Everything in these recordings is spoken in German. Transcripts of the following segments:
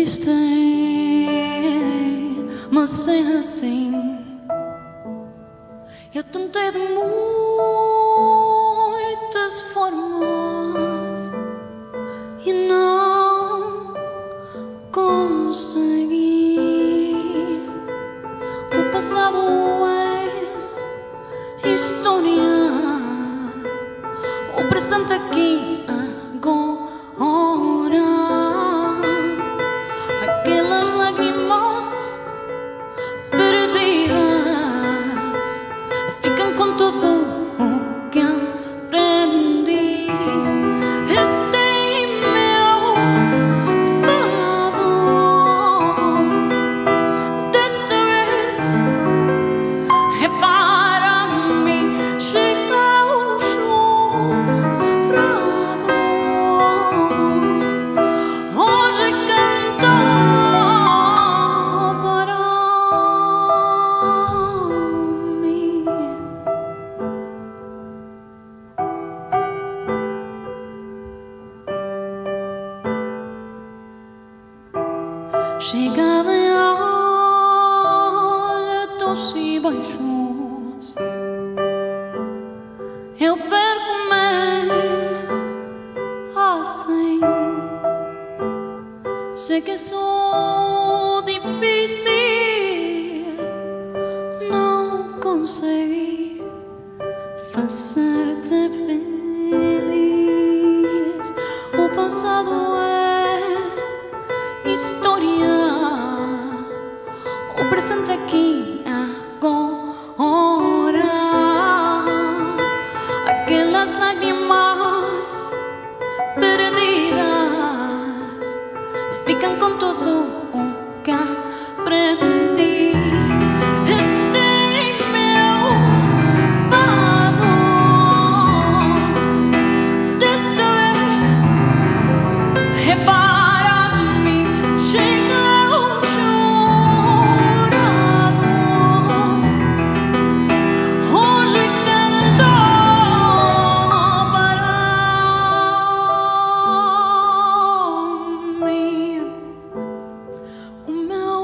triste, mas é assim. Eu tentei de muitas formas e não consegui. O passado é história, o presente aqui agora. Aquelas lágrimas perdidas ficam com tudo o que aprendi. Este é meu fado, desta vez é para mim. Chega ao chorado, hoje canto para mim. Chegada em altos e baixos, eu perco-me assim. Sei que sou difícil, não consegui fazer-te feliz. O passado é história, o presente aqui agora. Aquelas lágrimas perdidas ficam com tudo o que aprendi. Este é meu fado, desta vez é para mim. Chega ao chorado, hoje canto para mim. O meu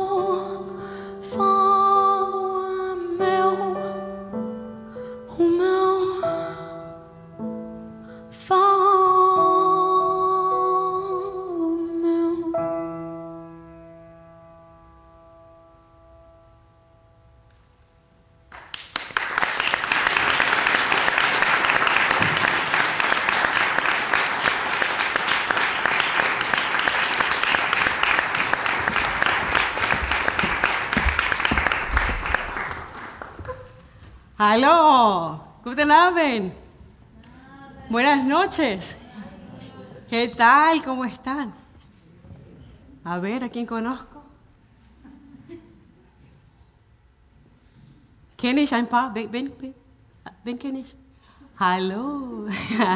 fado é meu, o meu fado meu. Aló, guten Abend. Buenas noches. ¿Qué tal? ¿Cómo están? A ver, ¿a quién conozco? Kenne ich ein paar? Wen kenne ich? Hallo.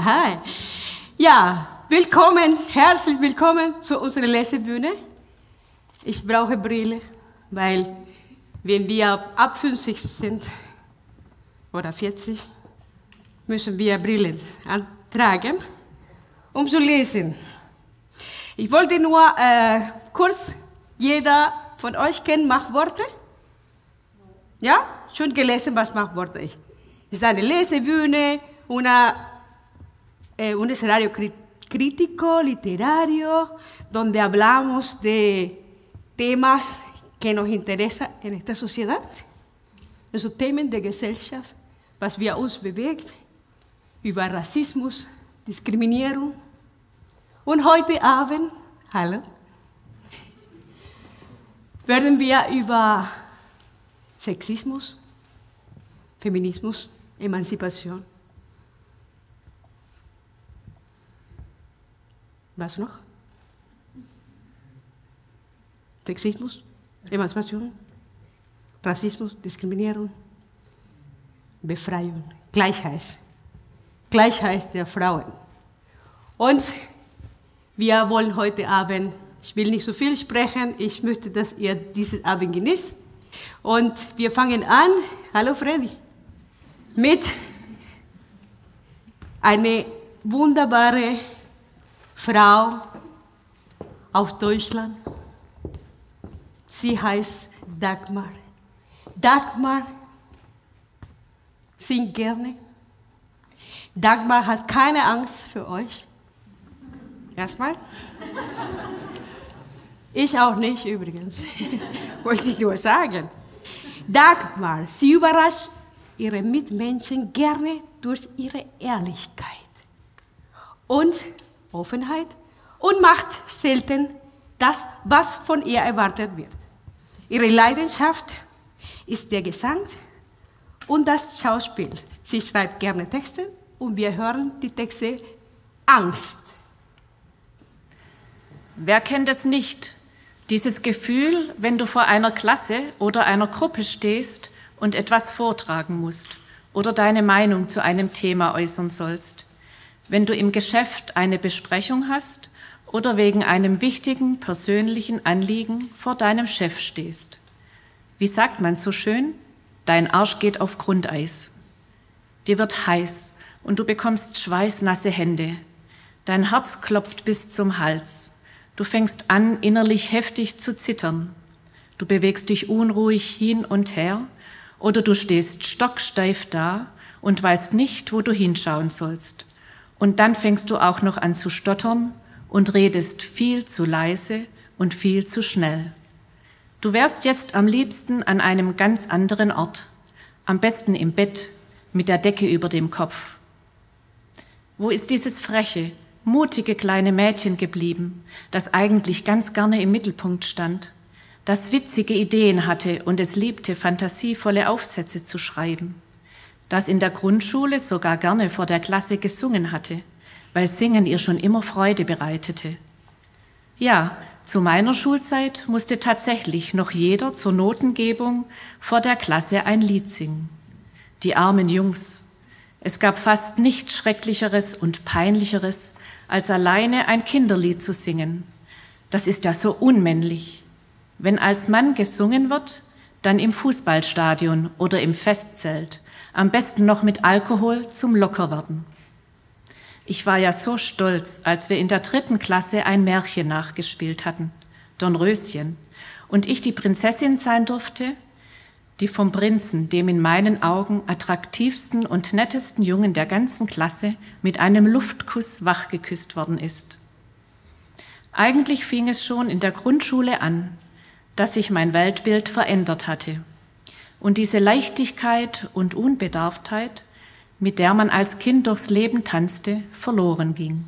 Ja, willkommen, herzlich willkommen zu unserer Lesebühne. Ich brauche Brille, weil wenn wir ab 50 sind oder 40, müssen wir Brillen tragen, um zu lesen. Ich wollte nur kurz, jeder von euch kennt Machworte? Ja? Schon gelesen, was Machworte ist. Es ist eine Lesebühne, un escenario crítico, literario, donde hablamos de temas que nos interesan en esta sociedad. Also Themen der Gesellschaft, was wir uns bewegt, über Rassismus, Diskriminierung. Und heute Abend, hallo, werden wir über Sexismus, Feminismus, Emanzipation. Was noch? Sexismus, Emanzipation, Rassismus, Diskriminierung, Befreiung, Gleichheit der Frauen. Und wir wollen heute Abend, ich will nicht so viel sprechen, ich möchte, dass ihr dieses Abend genießt. Und wir fangen an, hallo Freddy, mit einer wunderbaren Frau aus Deutschland, Sie heißt Dagmar. Dagmar singt gerne. Dagmar hat keine Angst für euch. Erstmal. Ich auch nicht übrigens. Wollte ich nur sagen. Dagmar, sie überrascht ihre Mitmenschen gerne durch ihre Ehrlichkeit und Offenheit und macht selten das, was von ihr erwartet wird. Ihre Leidenschaft ist der Gesang und das Schauspiel. Sie schreibt gerne Texte und wir hören die Texte Angst. Wer kennt es nicht? Dieses Gefühl, wenn du vor einer Klasse oder einer Gruppe stehst und etwas vortragen musst oder deine Meinung zu einem Thema äußern sollst. Wenn du im Geschäft eine Besprechung hast oder wegen einem wichtigen persönlichen Anliegen vor deinem Chef stehst. Wie sagt man so schön? Dein Arsch geht auf Grundeis. Dir wird heiß und du bekommst schweißnasse Hände. Dein Herz klopft bis zum Hals. Du fängst an, innerlich heftig zu zittern. Du bewegst dich unruhig hin und her oder du stehst stocksteif da und weißt nicht, wo du hinschauen sollst. Und dann fängst du auch noch an zu stottern und redest viel zu leise und viel zu schnell. Du wärst jetzt am liebsten an einem ganz anderen Ort, am besten im Bett mit der Decke über dem Kopf. Wo ist dieses freche, mutige kleine Mädchen geblieben, das eigentlich ganz gerne im Mittelpunkt stand, das witzige Ideen hatte und es liebte, fantasievolle Aufsätze zu schreiben, das in der Grundschule sogar gerne vor der Klasse gesungen hatte, weil Singen ihr schon immer Freude bereitete. Ja, zu meiner Schulzeit musste tatsächlich noch jeder zur Notengebung vor der Klasse ein Lied singen. Die armen Jungs. Es gab fast nichts Schrecklicheres und Peinlicheres, als alleine ein Kinderlied zu singen. Das ist ja so unmännlich. Wenn als Mann gesungen wird, dann im Fußballstadion oder im Festzelt, am besten noch mit Alkohol zum Lockerwerden. Ich war ja so stolz, als wir in der 3. Klasse ein Märchen nachgespielt hatten, Dornröschen, und ich die Prinzessin sein durfte, die vom Prinzen, dem in meinen Augen attraktivsten und nettesten Jungen der ganzen Klasse, mit einem Luftkuss wachgeküsst worden ist. Eigentlich fing es schon in der Grundschule an, dass sich mein Weltbild verändert hatte. Und diese Leichtigkeit und Unbedarftheit, mit der man als Kind durchs Leben tanzte, verloren ging.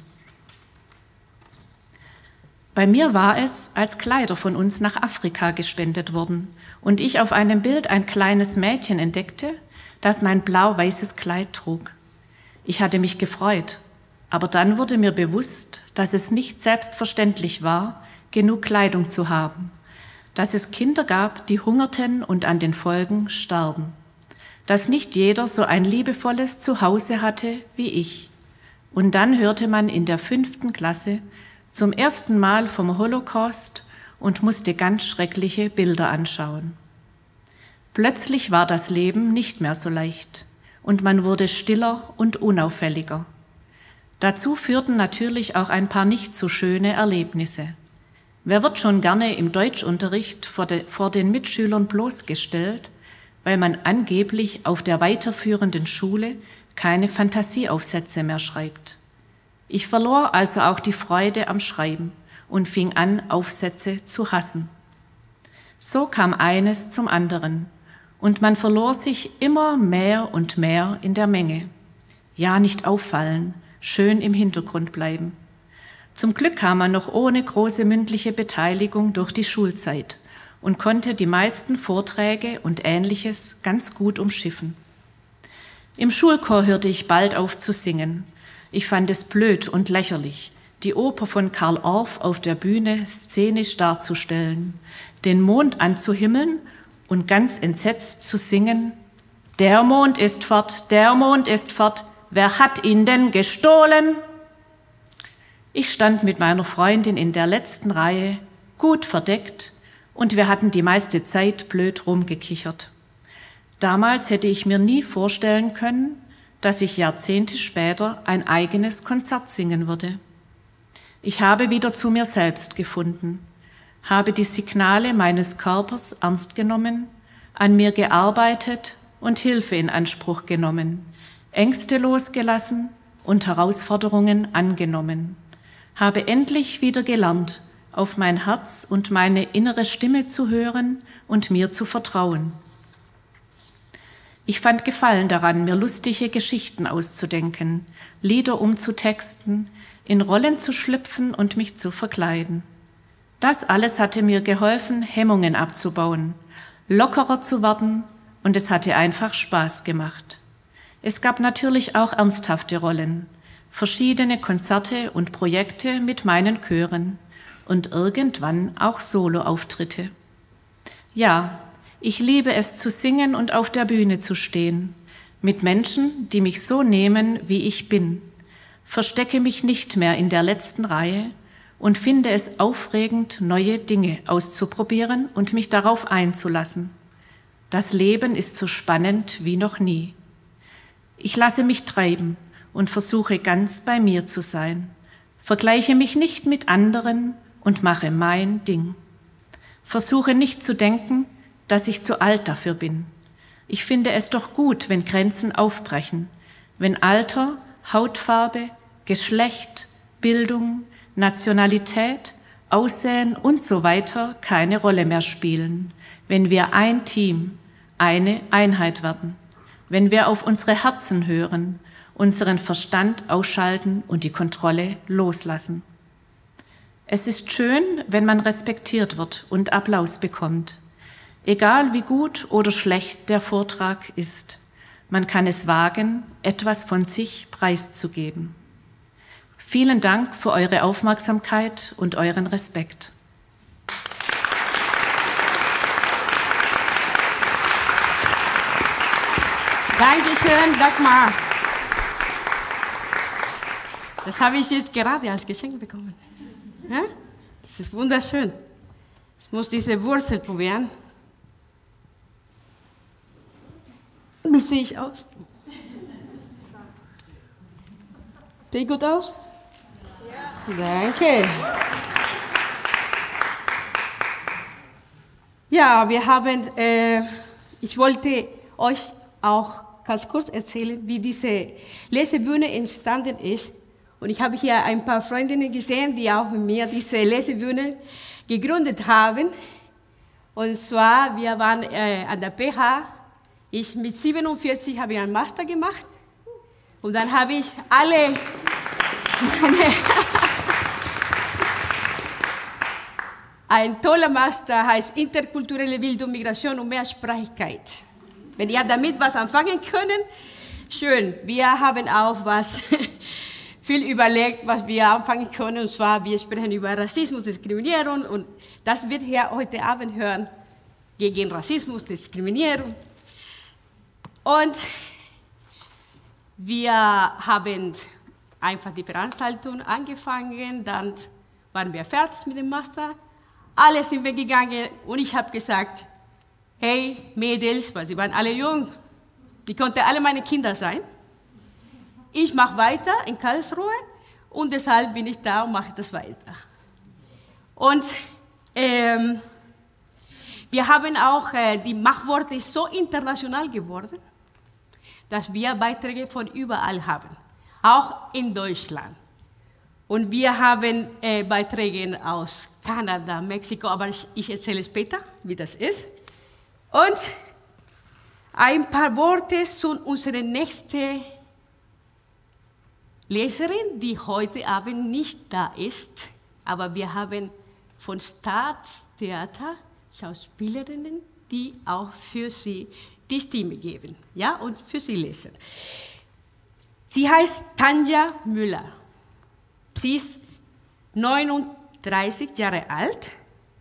Bei mir war es, als Kleider von uns nach Afrika gespendet wurden und ich auf einem Bild ein kleines Mädchen entdeckte, das mein blau-weißes Kleid trug. Ich hatte mich gefreut, aber dann wurde mir bewusst, dass es nicht selbstverständlich war, genug Kleidung zu haben, dass es Kinder gab, die hungerten und an den Folgen starben, dass nicht jeder so ein liebevolles Zuhause hatte wie ich. Und dann hörte man in der 5. Klasse zum ersten Mal vom Holocaust und musste ganz schreckliche Bilder anschauen. Plötzlich war das Leben nicht mehr so leicht und man wurde stiller und unauffälliger. Dazu führten natürlich auch ein paar nicht so schöne Erlebnisse. Wer wird schon gerne im Deutschunterricht vor den Mitschülern bloßgestellt, weil man angeblich auf der weiterführenden Schule keine Fantasieaufsätze mehr schreibt? Ich verlor also auch die Freude am Schreiben und fing an, Aufsätze zu hassen. So kam eines zum anderen und man verlor sich immer mehr und mehr in der Menge. Ja, nicht auffallen, schön im Hintergrund bleiben. Zum Glück kam man noch ohne große mündliche Beteiligung durch die Schulzeit und konnte die meisten Vorträge und Ähnliches ganz gut umschiffen. Im Schulchor hörte ich bald auf zu singen. Ich fand es blöd und lächerlich, die Oper von Karl Orff auf der Bühne szenisch darzustellen, den Mond anzuhimmeln und ganz entsetzt zu singen: Der Mond ist fort, wer hat ihn denn gestohlen? Ich stand mit meiner Freundin in der letzten Reihe, gut verdeckt, und wir hatten die meiste Zeit blöd rumgekichert. Damals hätte ich mir nie vorstellen können, dass ich Jahrzehnte später ein eigenes Konzert singen würde. Ich habe wieder zu mir selbst gefunden. habe die Signale meines Körpers ernst genommen, an mir gearbeitet und Hilfe in Anspruch genommen, Ängste losgelassen und Herausforderungen angenommen, habe endlich wieder gelernt, auf mein Herz und meine innere Stimme zu hören und mir zu vertrauen. Ich fand Gefallen daran, mir lustige Geschichten auszudenken, Lieder umzutexten, in Rollen zu schlüpfen und mich zu verkleiden. Das alles hatte mir geholfen, Hemmungen abzubauen, lockerer zu werden, und es hatte einfach Spaß gemacht. Es gab natürlich auch ernsthafte Rollen, verschiedene Konzerte und Projekte mit meinen Chören und irgendwann auch Soloauftritte. Ja, ich liebe es zu singen und auf der Bühne zu stehen, mit Menschen, die mich so nehmen, wie ich bin, verstecke mich nicht mehr in der letzten Reihe und finde es aufregend, neue Dinge auszuprobieren und mich darauf einzulassen. Das Leben ist so spannend wie noch nie. Ich lasse mich treiben und versuche ganz bei mir zu sein, vergleiche mich nicht mit anderen und mache mein Ding. Versuche nicht zu denken, dass ich zu alt dafür bin. Ich finde es doch gut, wenn Grenzen aufbrechen, wenn Alter, Hautfarbe, Geschlecht, Bildung, Nationalität, Aussehen und so weiter keine Rolle mehr spielen, wenn wir ein Team, eine Einheit werden, wenn wir auf unsere Herzen hören, unseren Verstand ausschalten und die Kontrolle loslassen. Es ist schön, wenn man respektiert wird und Applaus bekommt. Egal wie gut oder schlecht der Vortrag ist, man kann es wagen, etwas von sich preiszugeben. Vielen Dank für eure Aufmerksamkeit und euren Respekt. Dankeschön, Dagmar. Das habe ich jetzt gerade als Geschenk bekommen. Ja? Das ist wunderschön. Ich muss diese Wurzel probieren. Wie sehe ich aus? Sieht gut aus? Ja. Danke. Ja, wir haben, ich wollte euch auch ganz kurz erzählen, wie diese Lesebühne entstanden ist. Und ich habe hier ein paar Freundinnen gesehen, die auch mit mir diese Lesebühne gegründet haben. Und zwar, wir waren an der PH. Ich mit 47 habe ich einen Master gemacht. Und dann habe ich alle ein toller Master heißt Interkulturelle Bildung, Migration und Mehrsprachigkeit. Wenn ihr damit was anfangen können, schön. Wir haben auch was viel überlegt, was wir anfangen können. Und zwar, wir sprechen über Rassismus, Diskriminierung. Und das wird ihr heute Abend hören, gegen Rassismus, Diskriminierung. Und wir haben einfach die Veranstaltung angefangen, dann waren wir fertig mit dem Master. Alle sind weggegangen und ich habe gesagt, hey Mädels, weil sie waren alle jung, die konnten alle meine Kinder sein. Ich mache weiter in Karlsruhe und deshalb bin ich da und mache das weiter. Und wir haben auch, die Machworte ist so international geworden, dass wir Beiträge von überall haben, auch in Deutschland. Und wir haben Beiträge aus Kanada, Mexiko, aber ich erzähle später, wie das ist. Und ein paar Worte zu unserer nächsten Leserin, die heute Abend nicht da ist, aber wir haben von Staatstheater Schauspielerinnen, die auch für sie die Stimme geben, ja, und für sie lesen. Sie heißt Tanja Müller. Sie ist 39 Jahre alt.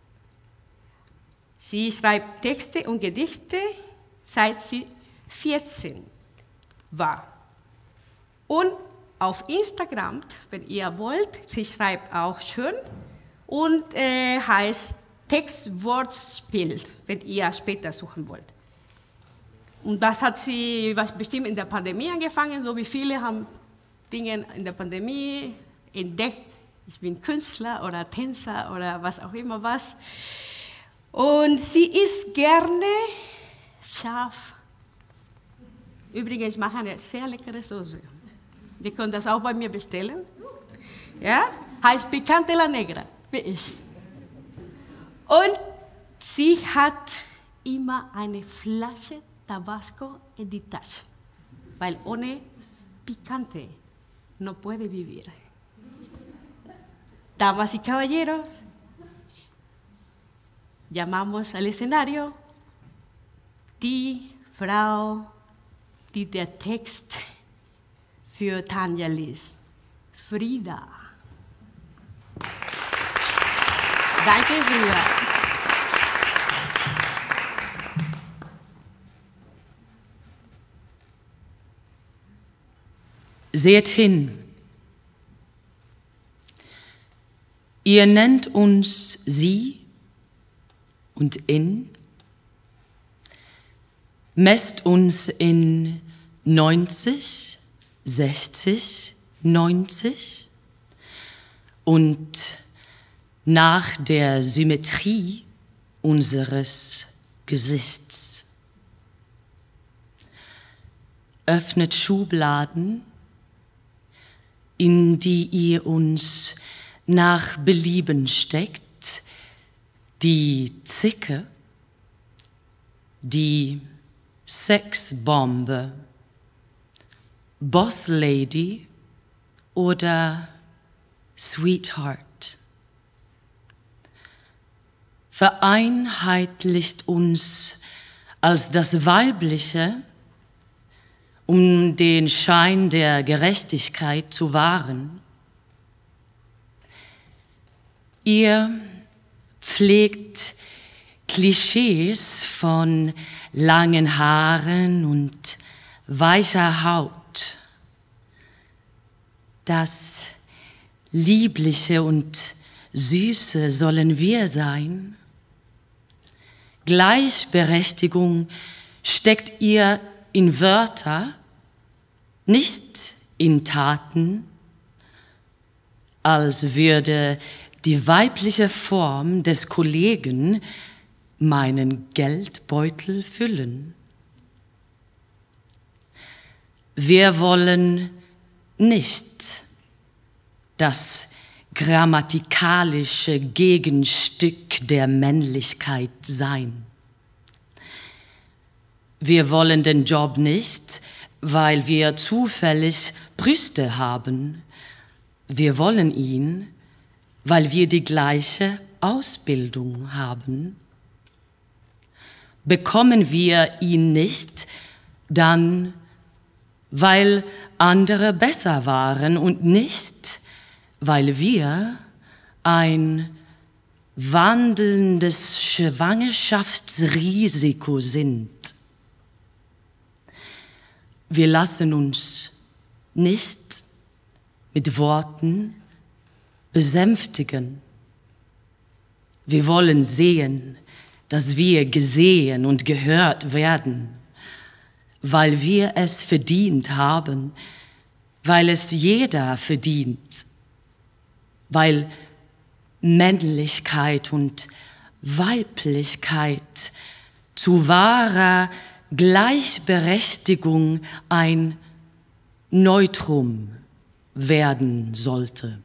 Sie schreibt Texte und Gedichte, seit sie 14 war. Und auf Instagram, wenn ihr wollt, sie schreibt auch schön und heißt Textwortspiel, wenn ihr später suchen wollt. Und das hat sie bestimmt in der Pandemie angefangen, so wie viele haben Dinge in der Pandemie entdeckt. Ich bin Künstler oder Tänzer oder was auch immer was. Und sie isst gerne scharf. Übrigens, ich mache eine sehr leckere Soße. Die können das auch bei mir bestellen. Ja? Heißt Picante la Negra, wie ich. Und sie hat immer eine Flasche Tabasco in die Tasche. Weil ohne Picante no puede vivir. Damas y caballeros, llamamos al escenario die Frau, die der Text für Tanja liest, Frida. Danke, Frida. Seht hin. Ihr nennt uns sie und in, messt uns in 90, 60, 90 und nach der Symmetrie unseres Gesichts. Öffnet Schubladen, in die ihr uns nach Belieben steckt, die Zicke, die Sexbombe, Bosslady oder Sweetheart. Vereinheitlicht uns als das Weibliche, um den Schein der Gerechtigkeit zu wahren. Ihr pflegt Klischees von langen Haaren und weicher Haut. Das Liebliche und Süße sollen wir sein. Gleichberechtigung steckt ihr in Wörter, nicht in Taten, als würde die weibliche Form des Kollegen meinen Geldbeutel füllen. Wir wollen nicht das grammatikalische Gegenstück der Männlichkeit sein. Wir wollen den Job nicht, weil wir zufällig Brüste haben. Wir wollen ihn, weil wir die gleiche Ausbildung haben. Bekommen wir ihn nicht, dann weil andere besser waren und nicht, weil wir ein wandelndes Schwangerschaftsrisiko sind. Wir lassen uns nicht mit Worten besänftigen. Wir wollen sehen, dass wir gesehen und gehört werden, weil wir es verdient haben, weil es jeder verdient, weil Männlichkeit und Weiblichkeit zu wahrer Gleichberechtigung ein Neutrum werden sollte.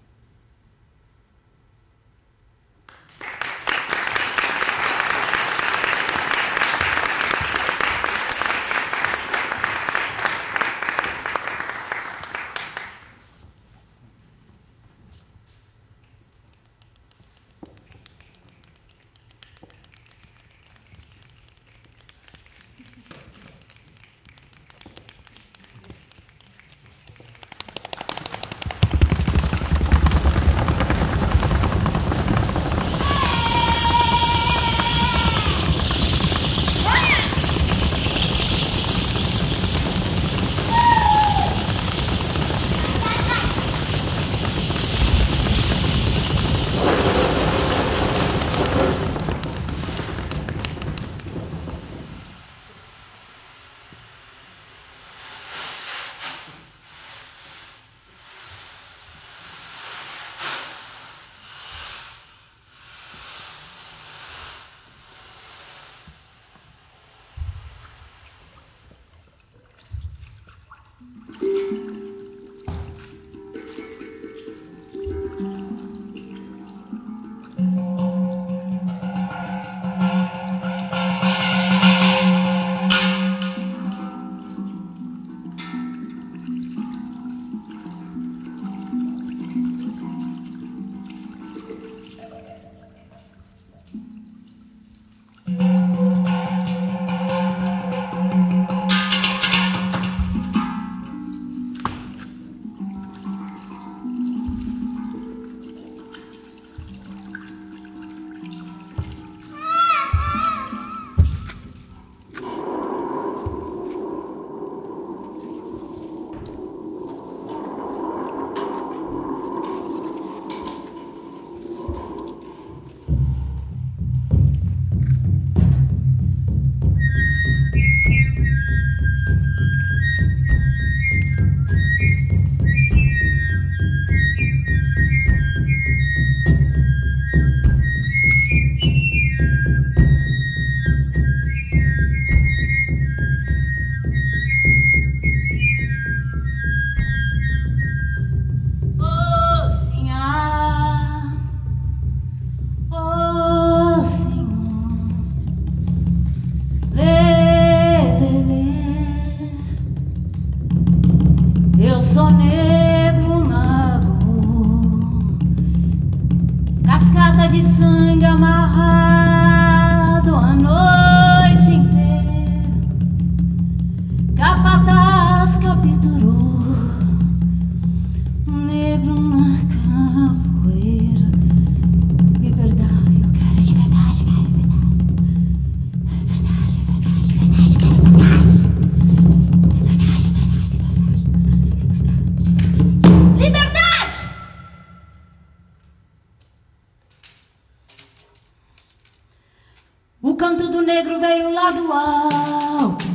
do alto.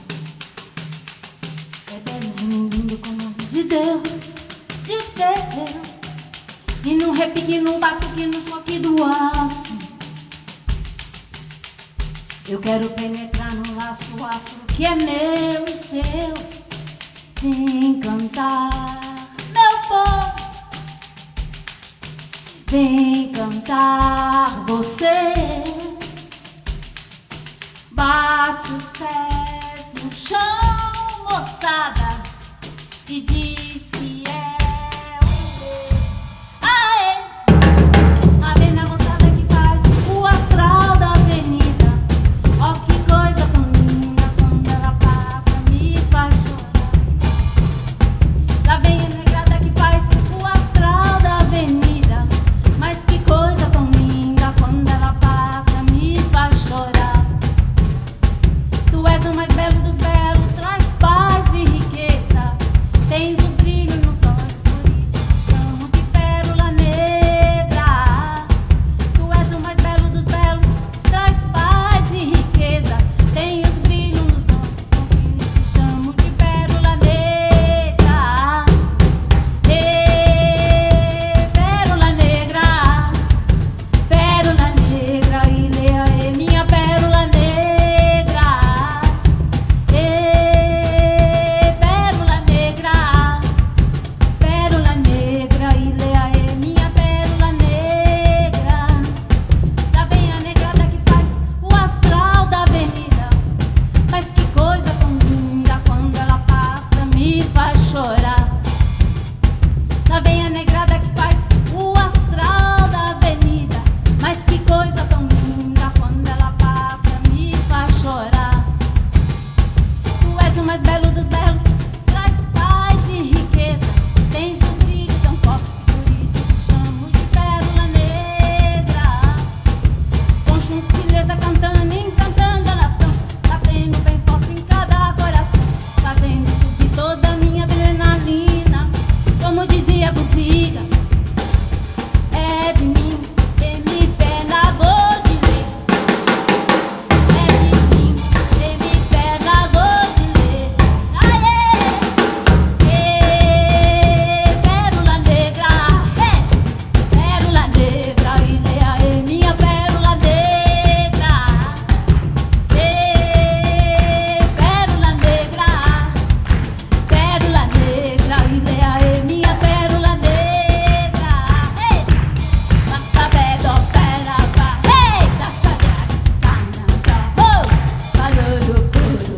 É belo, lindo como a luz de Deus, de Deus. E no repique, no batuque, no choque do aço. Eu quero penetrar no laço afro que é meu e seu. Vem cantar, meu povo. Vem cantar você. Bate os pés no chão, moçada, e diz que é o rei. Aê! A vem na moçada que faz o astral da avenida. Ó que coisa tão linda, quando ela passa me faz chorar. Lá vem a negrada que faz o astral da avenida. Mas que coisa tão linda, quando ela passa me faz chorar. Tu és o mais belo dos belos, traz paz e riqueza. Tens um brilho nos olhos, por isso te chamo de pérola negra. Tu és o mais belo dos belos, traz paz e riqueza. Tens brilho nos olhos, por isso te chamo de pérola negra. Pérola negra, pérola negra, e leia é minha pérola negra. Pérola negra, pérola negra, e leia é minha pérola negra. Lá vem a negrada que faz o astral da avenida. Mas que coisa tão linda, quando ela passa me faz chorar. Lá vem a negrada que faz o astral da avenida. Mas que coisa tão linda, quando ela passa me faz chorar. Tu és o mais belo dos belos, traz paz e riqueza. Tens um brilho tão forte, por isso te chamo de pérola negra. Com gentileza cantando, encantando a nação, batendo bem forte em cada coração, fazendo subir toda a minha adrenalina. Como dizia Buziga, é de mim, pé na Godilê. É de mim, pé na Godilê. Aê! Pérola negra, pérola negra, e leia é minha pérola negra. Pérola negra, pérola negra, e leia é minha pérola negra. Basta vedo pera pa, da chadra, cananta, barulho puro.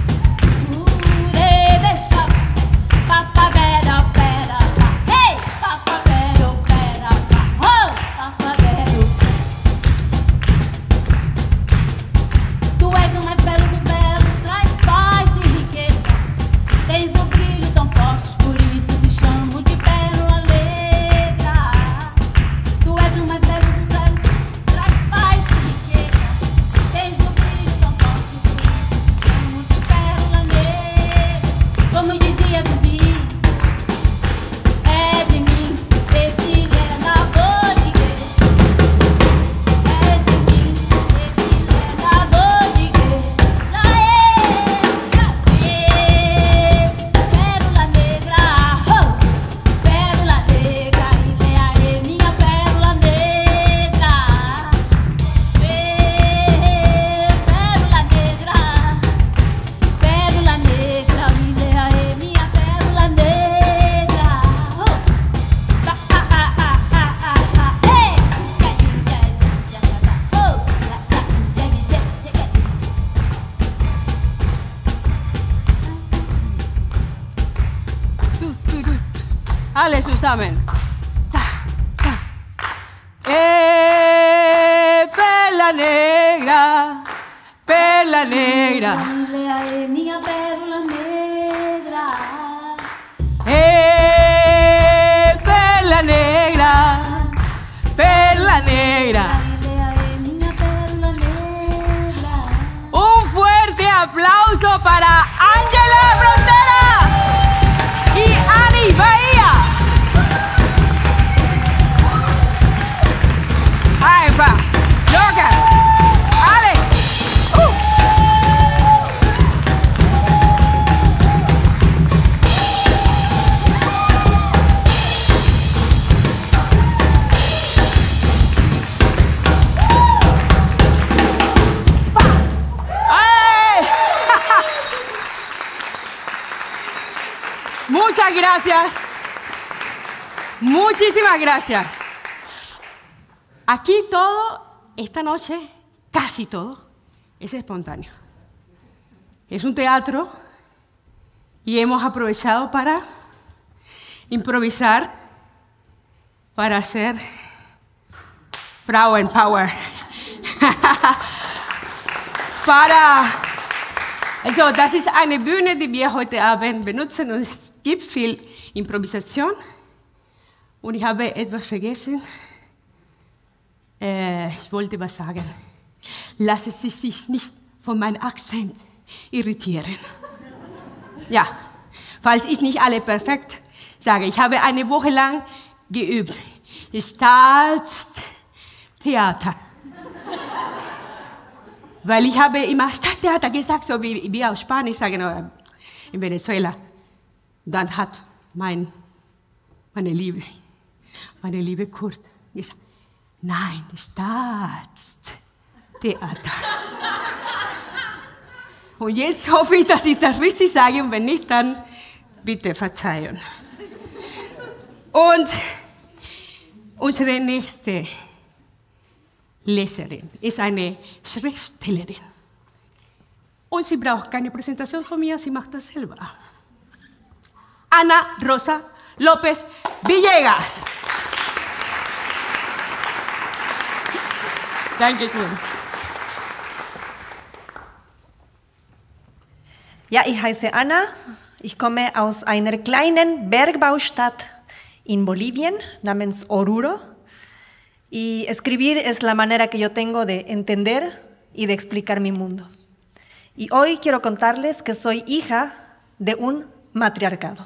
Deixa, papa vedo pera pa, papa vedo pera pa, papa vedo. Tu és o mais belo dos belos, traz paz e riqueza. Tens um brilho tão forte, por isso te chamo de pérola negra. Tu és o mais belo dos belos, traz paz e riqueza. Tens um brilho tão forte, por isso te chamo de pérola negra. Como dizia Tubi, é de mim, filé na Godiguê. É de mim, filé na Godiguê. Pérola negra, pérola negra, e leia é minha pérola negra. Pérola negra, pérola negra, e leia é minha pérola negra. Alle zusammen. Perla negra, perla negra. Leia é minha pérola negra. Perla negra, perla negra. Leia é minha pérola negra. Un fuerte aplauso para Ángela Frontera y Ani Bahía. Ahí va, loca. Ale. Muchas gracias. Muchísimas gracias. Aquí todo, esta noche, casi todo, es espontáneo. Es un teatro y hemos aprovechado para improvisar, para hacer Frauenpower. Also, das ist eine Bühne, die wir heute Abend benutzen und es gibt viel Improvisation. Und ich habe etwas vergessen. Ich wollte was sagen. Lassen Sie sich nicht von meinem Akzent irritieren. Ja, falls ich nicht alle perfekt sage. Ich habe eine Woche lang geübt. Staatstheater. Weil ich habe immer Stadttheater gesagt, so wie wir auf Spanisch sagen oder in Venezuela. Dann hat meine Liebe Kurt gesagt, nein, Staatstheater. Und jetzt hoffe ich, dass ich das richtig sage und wenn nicht, dann bitte verzeihen. Und unsere nächste Leserin ist eine Schriftstellerin. Und sie braucht keine Präsentation von mir, sie macht das selber. Ana Rosa López Villegas. Dankeschön. Ja, ich heiße Ana. Ich komme aus einer kleinen Bergbaustadt in Bolivien namens Oruro. Y escribir es la manera que yo tengo de entender y de explicar mi mundo. Y hoy quiero contarles que soy hija de un matriarcado.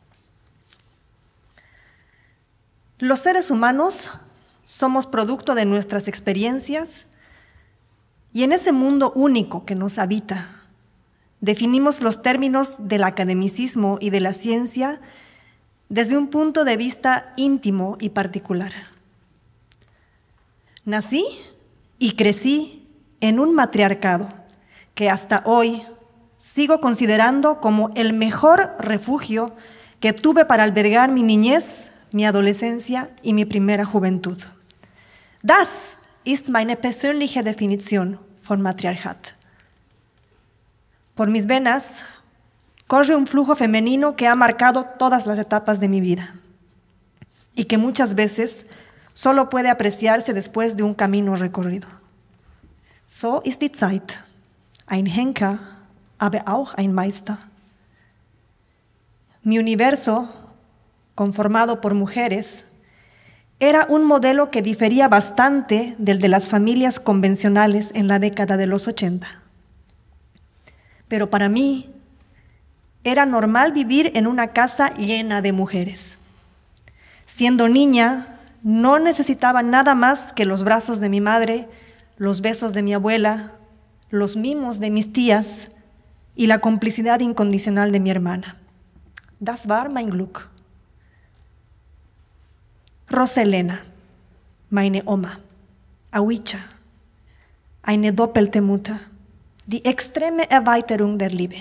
Los seres humanos somos producto de nuestras experiencias y en ese mundo único que nos habita, definimos los términos del academicismo y de la ciencia desde un punto de vista íntimo y particular. Nací y crecí en un matriarcado que hasta hoy sigo considerando como el mejor refugio que tuve para albergar mi niñez, mi adolescencia y mi primera juventud. Das ist meine persönliche Definition von Matriarchat. Por mis venas corre un flujo femenino que ha marcado todas las etapas de mi vida y que muchas veces solo puede apreciarse después de un camino recorrido. So ist die Zeit, ein Henker, aber auch ein Meister. Mi universo, conformado por mujeres, era un modelo que difería bastante del de las familias convencionales en la década de los 80. Pero para mí era normal vivir en una casa llena de mujeres. Siendo niña, no necesitaba nada más que los brazos de mi madre, los besos de mi abuela, los mimos de mis tías y la complicidad incondicional de mi hermana. Das war mein Glück. Roselena, meine Oma, Awicha, eine doppelte Mutter, die extreme Erweiterung der Liebe.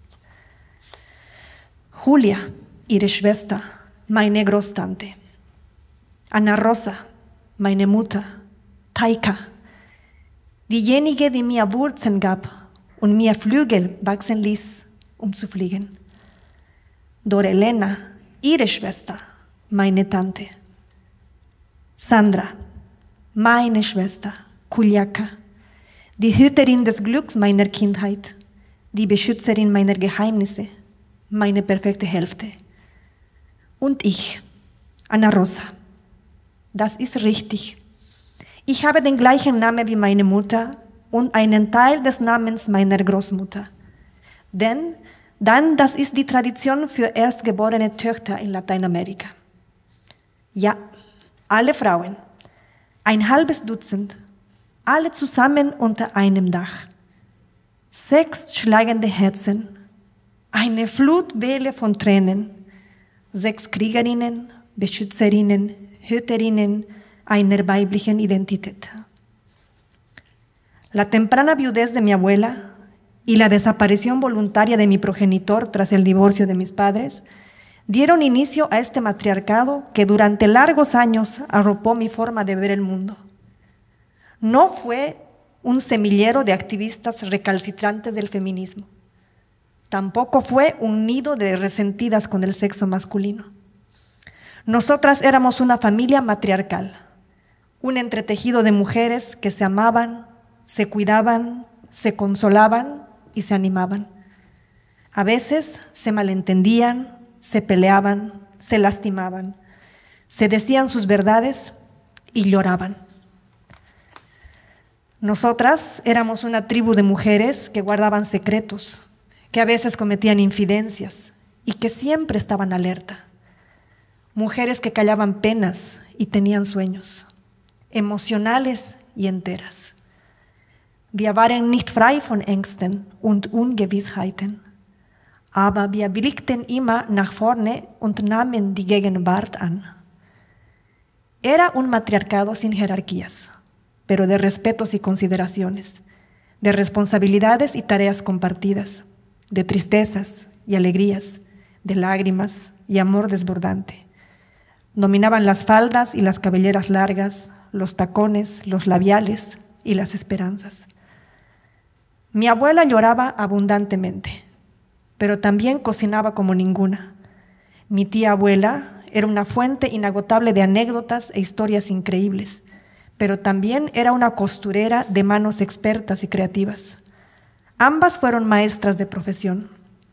Julia, ihre Schwester, meine Großtante. Ana Rosa, meine Mutter, Taika, diejenige, die mir Wurzeln gab und mir Flügel wachsen ließ, um zu fliegen. Dorelena, ihre Schwester, meine Tante. Sandra, meine Schwester, Kuljaka, die Hüterin des Glücks meiner Kindheit, die Beschützerin meiner Geheimnisse, meine perfekte Hälfte. Und ich, Ana Rosa. Das ist richtig. Ich habe den gleichen Namen wie meine Mutter und einen Teil des Namens meiner Großmutter. Denn das ist die Tradition für erstgeborene Töchter in Lateinamerika. Ja, alle Frauen, ein halbes Dutzend, alle zusammen unter einem Dach. 6 schlagende Herzen, eine Flutwelle von Tränen, 6 Kriegerinnen, Beschützerinnen, Hüterinnen einer weiblichen Identität. La temprana viudez de mi abuela y la desaparición voluntaria de mi progenitor tras el divorcio de mis padres dieron inicio a este matriarcado que durante largos años arropó mi forma de ver el mundo. No fue un semillero de activistas recalcitrantes del feminismo. Tampoco fue un nido de resentidas con el sexo masculino. Nosotras éramos una familia matriarcal, un entretejido de mujeres que se amaban, se cuidaban, se consolaban y se animaban. A veces se malentendían, se peleaban, se lastimaban, se decían sus verdades y lloraban. Nosotras éramos una tribu de mujeres que guardaban secretos, que a veces cometían infidencias y que siempre estaban alerta. Mujeres que callaban penas y tenían sueños, emocionales y enteras. Wir waren nicht frei von Ängsten und Ungewissheiten, aber wir blickten immer nach vorne und nahmen die Gegenwart an. Era un matriarcado sin jerarquías, pero de respetos y consideraciones, de responsabilidades y tareas compartidas, de tristezas y alegrías, de lágrimas y amor desbordante. Dominaban las faldas y las cabelleras largas, los tacones, los labiales y las esperanzas. Mi abuela lloraba abundantemente, pero también cocinaba como ninguna. Mi tía abuela era una fuente inagotable de anécdotas e historias increíbles, pero también era una costurera de manos expertas y creativas. Ambas fueron maestras de profesión,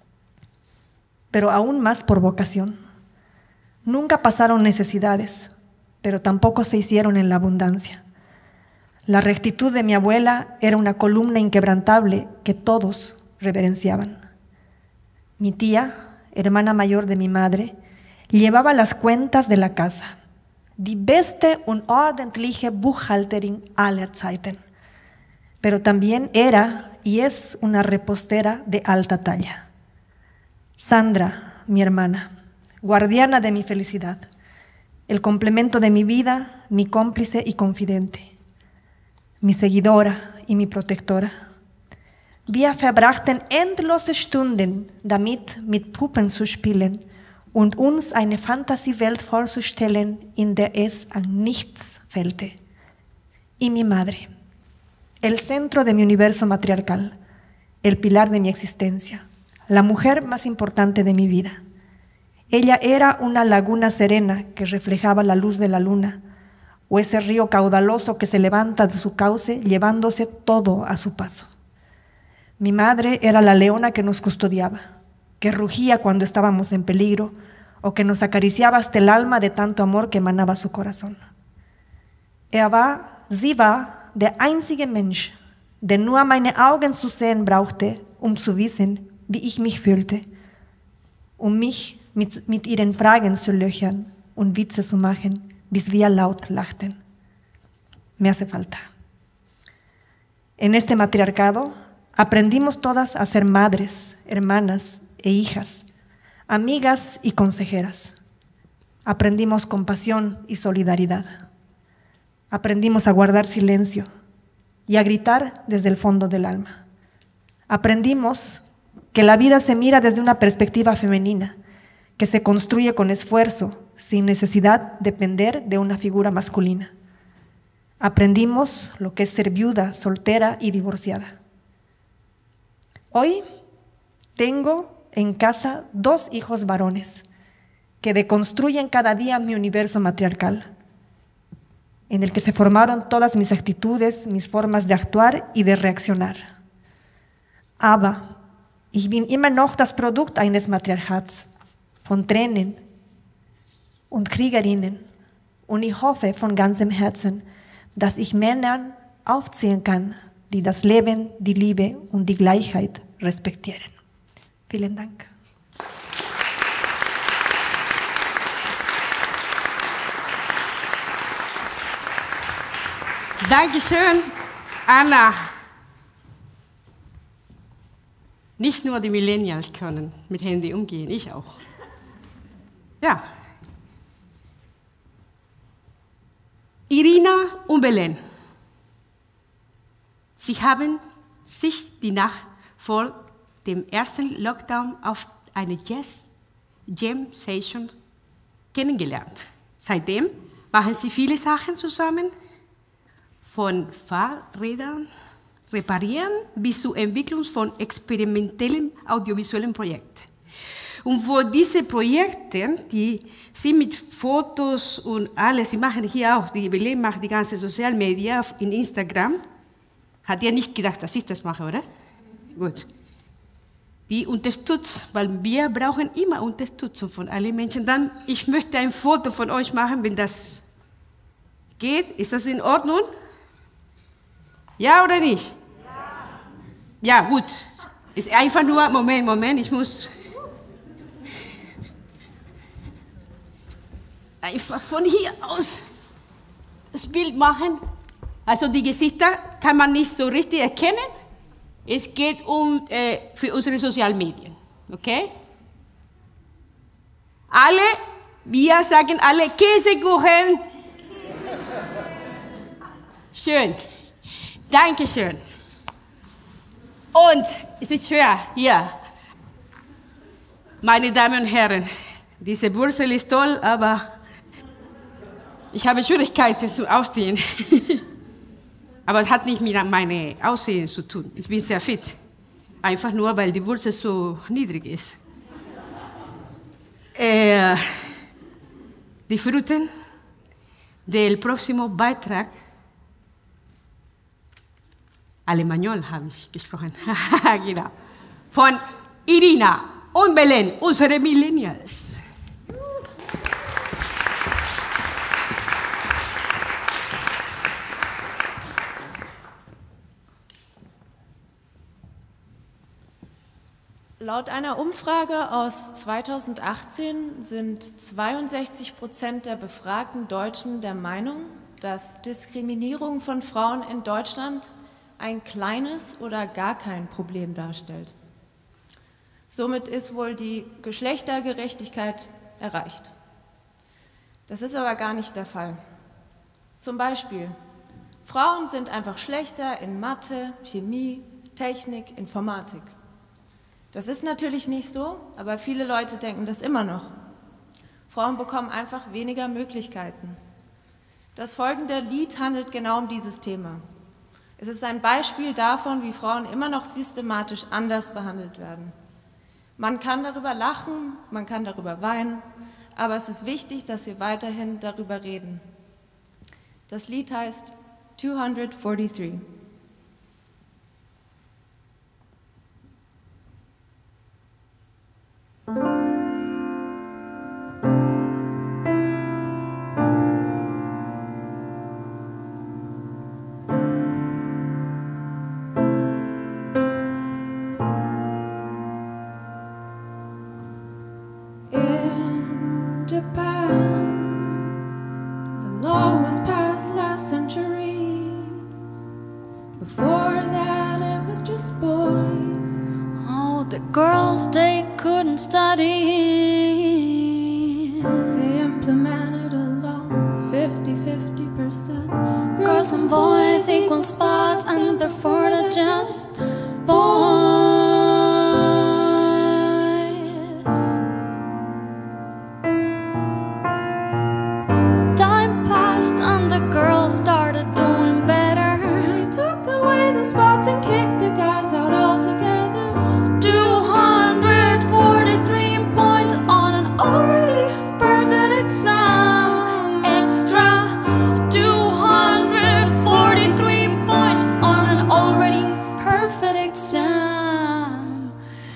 pero aún más por vocación. Nunca pasaron necesidades, pero tampoco se hicieron en la abundancia. La rectitud de mi abuela era una columna inquebrantable que todos reverenciaban. Mi tía, hermana mayor de mi madre, llevaba las cuentas de la casa. Die beste und ordentliche Buchhalterin aller Zeiten. Pero también era y es una repostera de alta talla. Sandra, mi hermana, guardiana de mi felicidad, el complemento de mi vida, mi cómplice y confidente, mi seguidora y mi protectora. Wir verbrachten endlose Stunden damit, mit Puppen zu spielen und uns eine Fantasiewelt vorzustellen, in der es an nichts fehlte. Y mi madre, el centro de mi universo matriarcal, el pilar de mi existencia, la mujer más importante de mi vida. Ella era una laguna serena que reflejaba la luz de la luna, o ese río caudaloso que se levanta de su cauce llevándose todo a su paso. Mi madre era la leona que nos custodiaba, que rugía cuando estábamos en peligro o que nos acariciaba hasta el alma de tanto amor que emanaba su corazón. Sie war der einzige Mensch, der nur meine Augen zu sehen brauchte, zu wissen, wie ich mich fühlte, mich mit ihren Fragen zu löchern und Witze zu machen, bis wir laut lachten. Me hace falta. En este matriarcado aprendimos todas a ser madres, hermanas e hijas, amigas y consejeras. Aprendimos compasión y solidaridad. Aprendimos a guardar silencio y a gritar desde el fondo del alma. Aprendimos que la vida se mira desde una perspectiva femenina, que se construye con esfuerzo, sin necesidad de depender de una figura masculina. Aprendimos lo que es ser viuda, soltera y divorciada. Hoy tengo en casa 2 hijos varones que deconstruyen cada día mi universo matriarcal, en el que se formaron todas mis actitudes, mis formas de actuar y de reaccionar. Aber ich bin immer noch das Produkt eines Matriarchats, von Tränen und Kriegerinnen. Und ich hoffe von ganzem Herzen, dass ich Männern aufziehen kann, die das Leben, die Liebe und die Gleichheit respektieren. Vielen Dank. Dankeschön, Anna. Nicht nur die Millennials können mit Handy umgehen, ich auch. Ja. Irina und Belen. Sie haben sich die Nacht vor dem ersten Lockdown auf eine Jam Session kennengelernt. Seitdem machen sie viele Sachen zusammen, von Fahrrädern reparieren bis zur Entwicklung von experimentellen audiovisuellen Projekten. Und für diese Projekte, die sind mit Fotos und alles, sie machen hier auch, die Belén macht die ganze Social Media in Instagram. Hat ihr nicht gedacht, dass ich das mache, oder? Gut. Die unterstützt, weil wir brauchen immer Unterstützung von allen Menschen. Dann, ich möchte ein Foto von euch machen, wenn das geht. Ist das in Ordnung? Ja oder nicht? Ja, gut. Ist einfach nur, Moment, ich muss einfach von hier aus das Bild machen. Also die Gesichter kann man nicht so richtig erkennen. Es geht für unsere Sozialmedien, okay? Wir sagen alle Käsekuchen. Schön, danke schön. Und es ist schwer, hier. Meine Damen und Herren, diese Wurzel ist toll, aber ich habe Schwierigkeiten zu aufstehen. Aber es hat nicht mit meinem Aussehen zu tun. Ich bin sehr fit. Einfach nur, weil die Wurzel so niedrig ist. Disfruten del próximo Beitrag. Alemaniol habe ich gesprochen. Genau. Von Irina und Belén, unsere Millennials. Laut einer Umfrage aus 2018 sind 62% der befragten Deutschen der Meinung, dass Diskriminierung von Frauen in Deutschland ein kleines oder gar kein Problem darstellt. Somit ist wohl die Geschlechtergerechtigkeit erreicht. Das ist aber gar nicht der Fall. Zum Beispiel, Frauen sind einfach schlechter in Mathe, Chemie, Technik, Informatik. Das ist natürlich nicht so, aber viele Leute denken das immer noch. Frauen bekommen einfach weniger Möglichkeiten. Das folgende Lied handelt genau um dieses Thema. Es ist ein Beispiel davon, wie Frauen immer noch systematisch anders behandelt werden. Man kann darüber lachen, man kann darüber weinen, aber es ist wichtig, dass wir weiterhin darüber reden. Das Lied heißt 243. Girls, they couldn't study. They implemented a law, 50-50%. Girls and boys equal spots, and therefore they're just boys. Time passed and the girls started doing better. They took away the spots and kicked the guys out altogether. 243 points on an already perfect exam. Extra 243 points on an already perfect exam.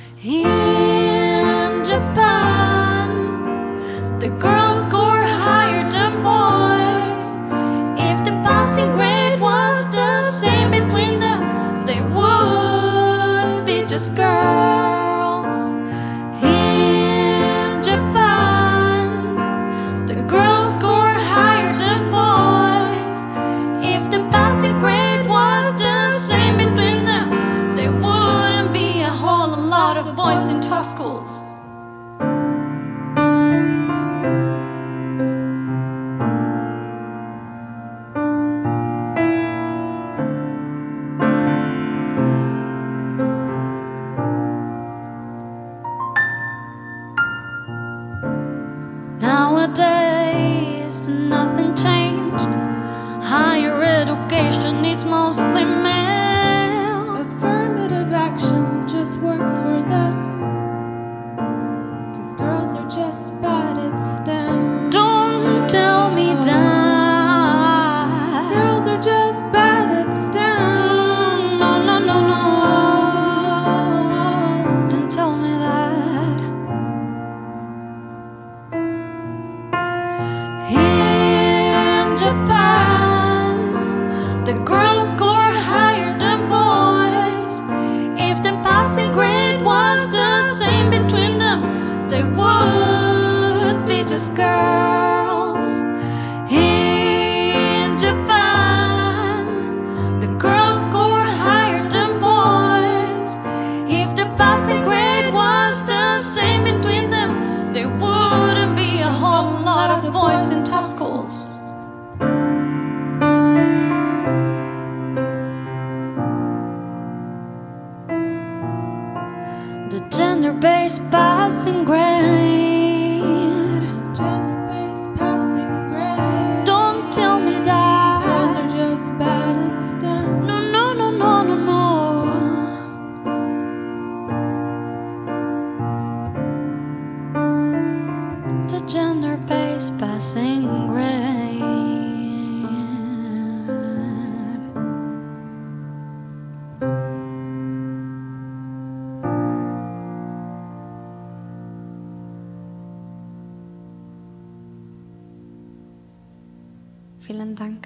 In Japan, the girls score higher than boys. If the passing grade was the same between them, they would be just girls. In Japan, the girls score higher than boys. If the passing grade was the same between them, there wouldn't be a whole lot of boys in top schools. nowadays nothing changed. Higher education needs mostly male. Affirmative action just works for them, 'cause girls are just bad at STEM. Don't tell me that. Girls are just bad at STEM. No, no, no, no. Don't tell me that. In Japan, the girls score higher than boys. If the passing grade was the same between them, they would be just girls. In Japan, the girls score higher than boys. If the passing grade was the same between them, there wouldn't be a whole lot of boys in top schools. The gender-based passing grade. Gender-based passing grade. Don't tell me that. Girls are just bad at STEM. No, no, no, no, no, no. The gender-based passing grade. Vielen Dank.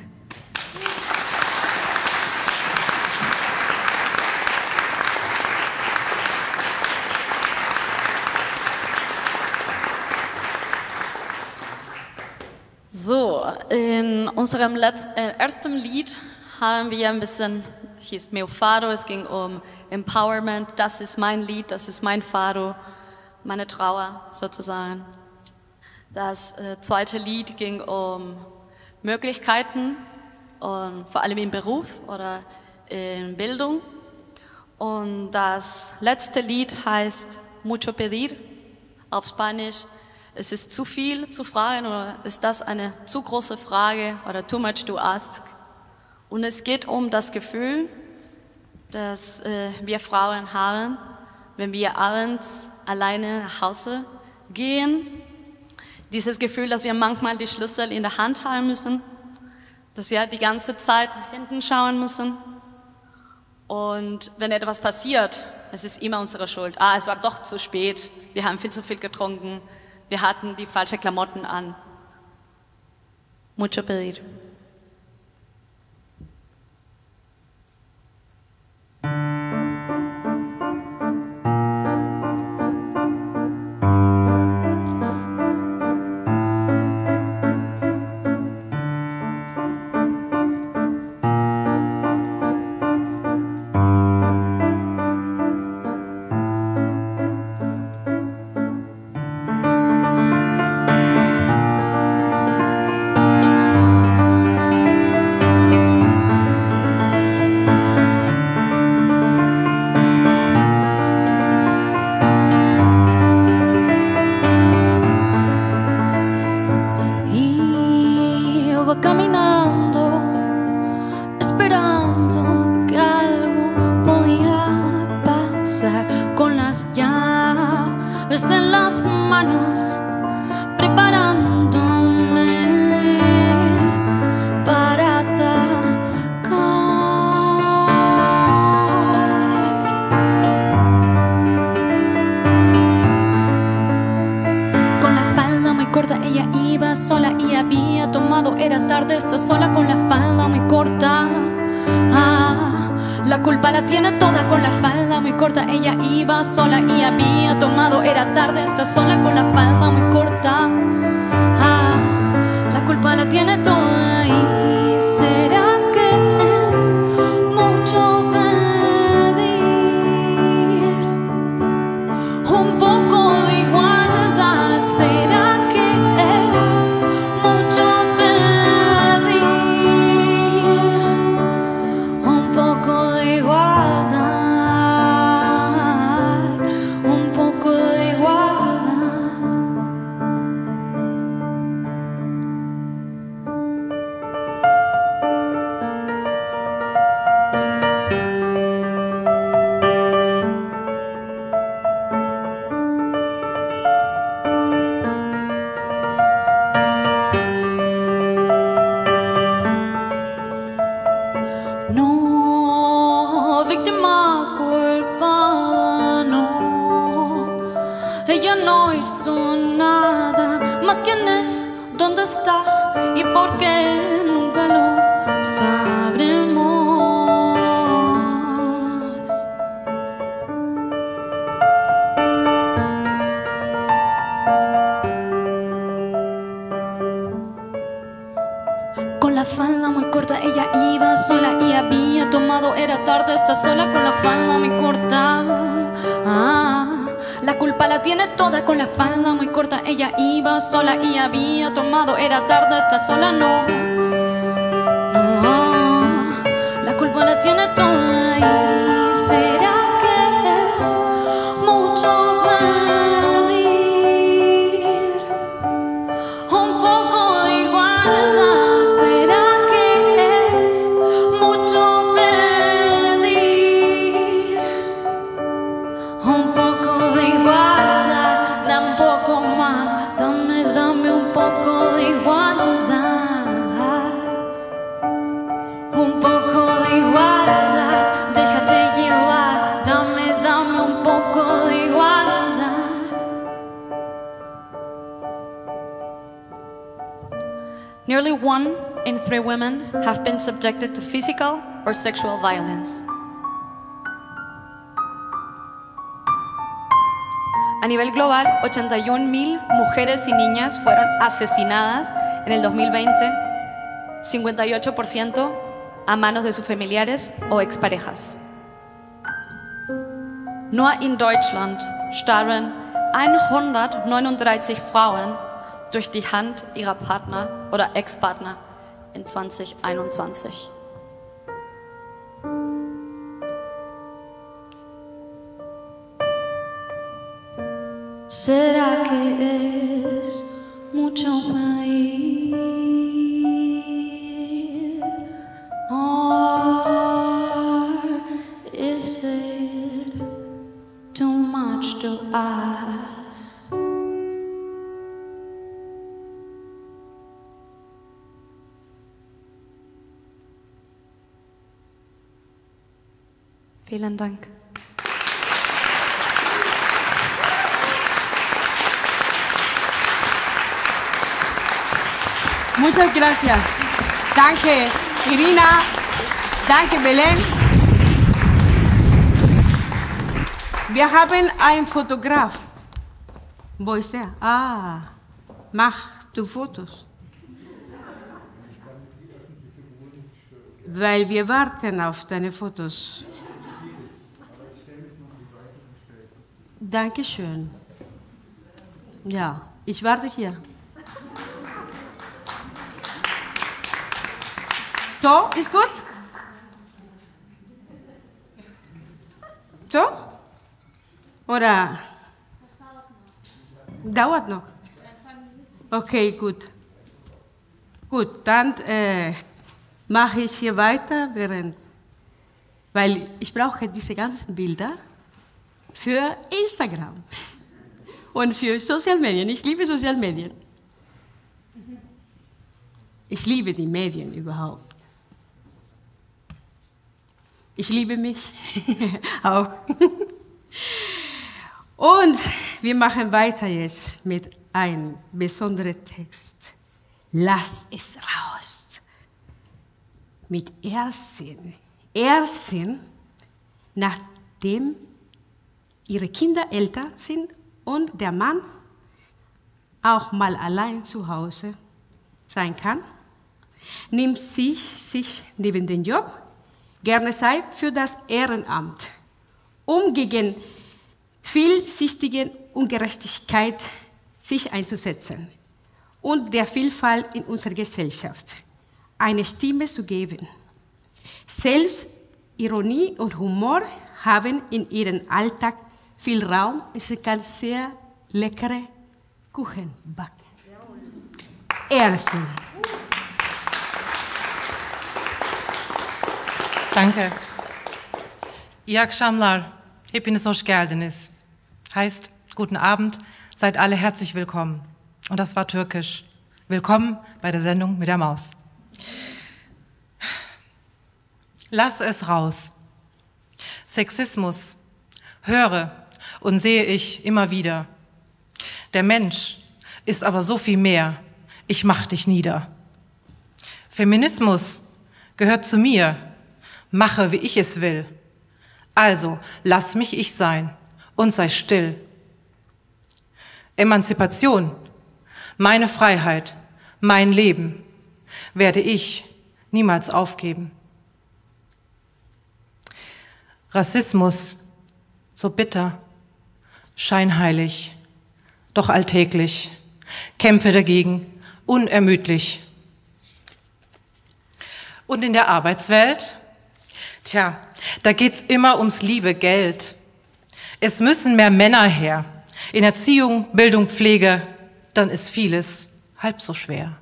So, in unserem ersten Lied haben wir ein bisschen, hieß Meu Fado, es ging um Empowerment, das ist mein Lied, das ist mein Fado, meine Trauer sozusagen. Das zweite Lied ging um Möglichkeiten, und vor allem im Beruf oder in Bildung. Und das letzte Lied heißt Mucho Pedir, auf Spanisch. Es ist zu viel zu fragen oder ist das eine zu große Frage oder too much to ask. Und es geht um das Gefühl, das wir Frauen haben, wenn wir abends alleine nach Hause gehen. Dieses Gefühl, dass wir manchmal die Schlüssel in der Hand haben müssen, dass wir die ganze Zeit nach hinten schauen müssen. Und wenn etwas passiert, es ist immer unsere Schuld. Es war doch zu spät, wir haben viel zu viel getrunken, wir hatten die falschen Klamotten an. Mucho pedir. Caminando, esperando que algo podía pasar, con las llaves en las manos, preparándome para atacar. Con la falda muy corta ella iba sola y había tomado, era tarde, está sola con la falda muy corta. La culpa la tiene toda, con la falda muy corta ella iba sola y había tomado, era tarde, está sola con la falda muy corta. La culpa la tiene toda. ¿Y será que es mucho pedir un poco de igualdad? ¿Será que es mucho pedir un poco de igualdad? Un poco de igualdad. no hizo nada. Más quién es, dónde está y por qué nunca lo sabremos. Con la falda muy corta ella iba sola y había tomado, era tarde, está sola con la falda muy corta. La culpa la tiene toda, con la falda muy corta ella iba sola y había tomado, era tarde, está sola, no, no, la culpa la tiene toda. ¿Y será que es mucho pedir un poco de igualdad? ¿Será que es mucho pedir un poco de igualdad? Da un poco más, dame un poco de igualdad. Un poco de igualdad, déjate llevar, dame un poco de igualdad. Nearly 1 in 3 women have been subjected to physical or sexual violence. A nivel global, 81.000 mujeres y niñas fueron asesinadas en el 2020, 58% a manos de sus familiares o exparejas. Nur in Deutschland starben 139 Frauen durch die Hand ihrer Partner oder Ex-Partner in 2021. ¿Será que es mucho pedir? Or is it too much to ask? Vielen Dank. Muchas gracias. Danke, Irina. Danke, Belén. Wir haben einen Fotograf. Wo ist er? Mach du Fotos. Weil wir warten auf deine Fotos. Dankeschön. Ja, ich warte hier. So, ist gut? So? Oder? Dauert noch. Okay, gut. Gut, dann mache ich hier weiter, weil ich brauche diese ganzen Bilder für Instagram und für Sozialmedien. Ich liebe Sozialmedien. Ich liebe die Medien überhaupt. Ich liebe mich auch. Und wir machen weiter jetzt mit einem besonderen Text. Lass es raus. Mit Ersin. Ersin, nachdem ihre Kinder älter sind und der Mann auch mal allein zu Hause sein kann, nimmt sie sich neben den Job gerne Zeit für das Ehrenamt, um gegen vielschichtige Ungerechtigkeit sich einzusetzen und der Vielfalt in unserer Gesellschaft eine Stimme zu geben. Selbstironie und Humor haben in ihrem Alltag viel Raum. Sie kann sehr leckere Kuchen backen. Ersin. Danke. İyi akşamlar. Hepiniz hoş geldiniz. Heißt, guten Abend, seid alle herzlich willkommen. Und das war türkisch. Willkommen bei der Sendung mit der Maus. Lass es raus. Sexismus höre und sehe ich immer wieder. Der Mensch ist aber so viel mehr. Ich mach dich nieder. Feminismus gehört zu mir. Mache, wie ich es will. Also, lass mich ich sein und sei still. Emanzipation, meine Freiheit, mein Leben werde ich niemals aufgeben. Rassismus, so bitter, scheinheilig, doch alltäglich, kämpfe dagegen, unermüdlich. Und in der Arbeitswelt? Tja, da geht's immer ums liebe Geld. Es müssen mehr Männer her. In Erziehung, Bildung, Pflege, dann ist vieles halb so schwer.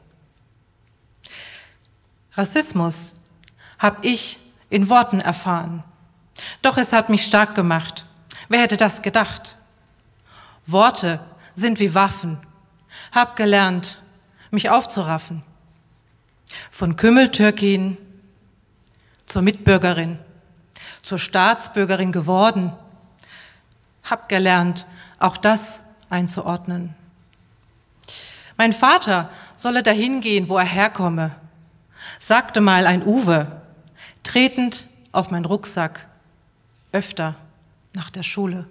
Rassismus habe ich in Worten erfahren. Doch es hat mich stark gemacht. Wer hätte das gedacht? Worte sind wie Waffen. Hab gelernt, mich aufzuraffen. Von Kümmeltürkin zur Mitbürgerin, zur Staatsbürgerin geworden. Hab gelernt, auch das einzuordnen. Mein Vater solle dahin gehen, wo er herkomme, sagte mal ein Uwe, tretend auf meinen Rucksack, öfter nach der Schule.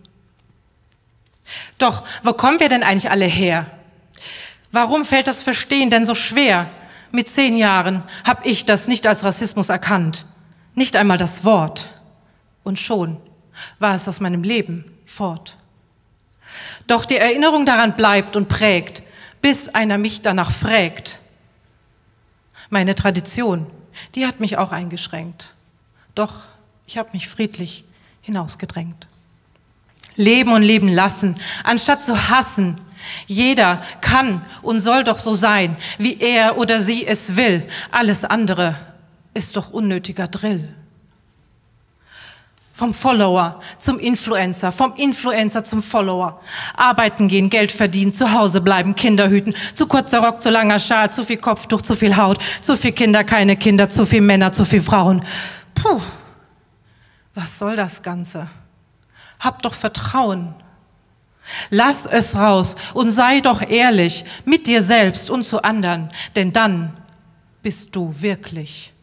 Doch, wo kommen wir denn eigentlich alle her? Warum fällt das Verstehen denn so schwer? Mit 10 Jahren habe ich das nicht als Rassismus erkannt, nicht einmal das Wort. Und schon war es aus meinem Leben fort. Doch die Erinnerung daran bleibt und prägt, bis einer mich danach fragt. Meine Tradition, die hat mich auch eingeschränkt. Doch ich habe mich friedlich hinausgedrängt. Leben und leben lassen, anstatt zu hassen. Jeder kann und soll doch so sein, wie er oder sie es will. Alles andere ist doch unnötiger Drill. Vom Follower zum Influencer, vom Influencer zum Follower. Arbeiten gehen, Geld verdienen, zu Hause bleiben, Kinder hüten. Zu kurzer Rock, zu langer Schal, zu viel Kopftuch, zu viel Haut. Zu viel Kinder, keine Kinder, zu viel Männer, zu viel Frauen. Puh, was soll das Ganze? Hab doch Vertrauen. Lass es raus und sei doch ehrlich mit dir selbst und zu anderen, denn dann bist du wirklich.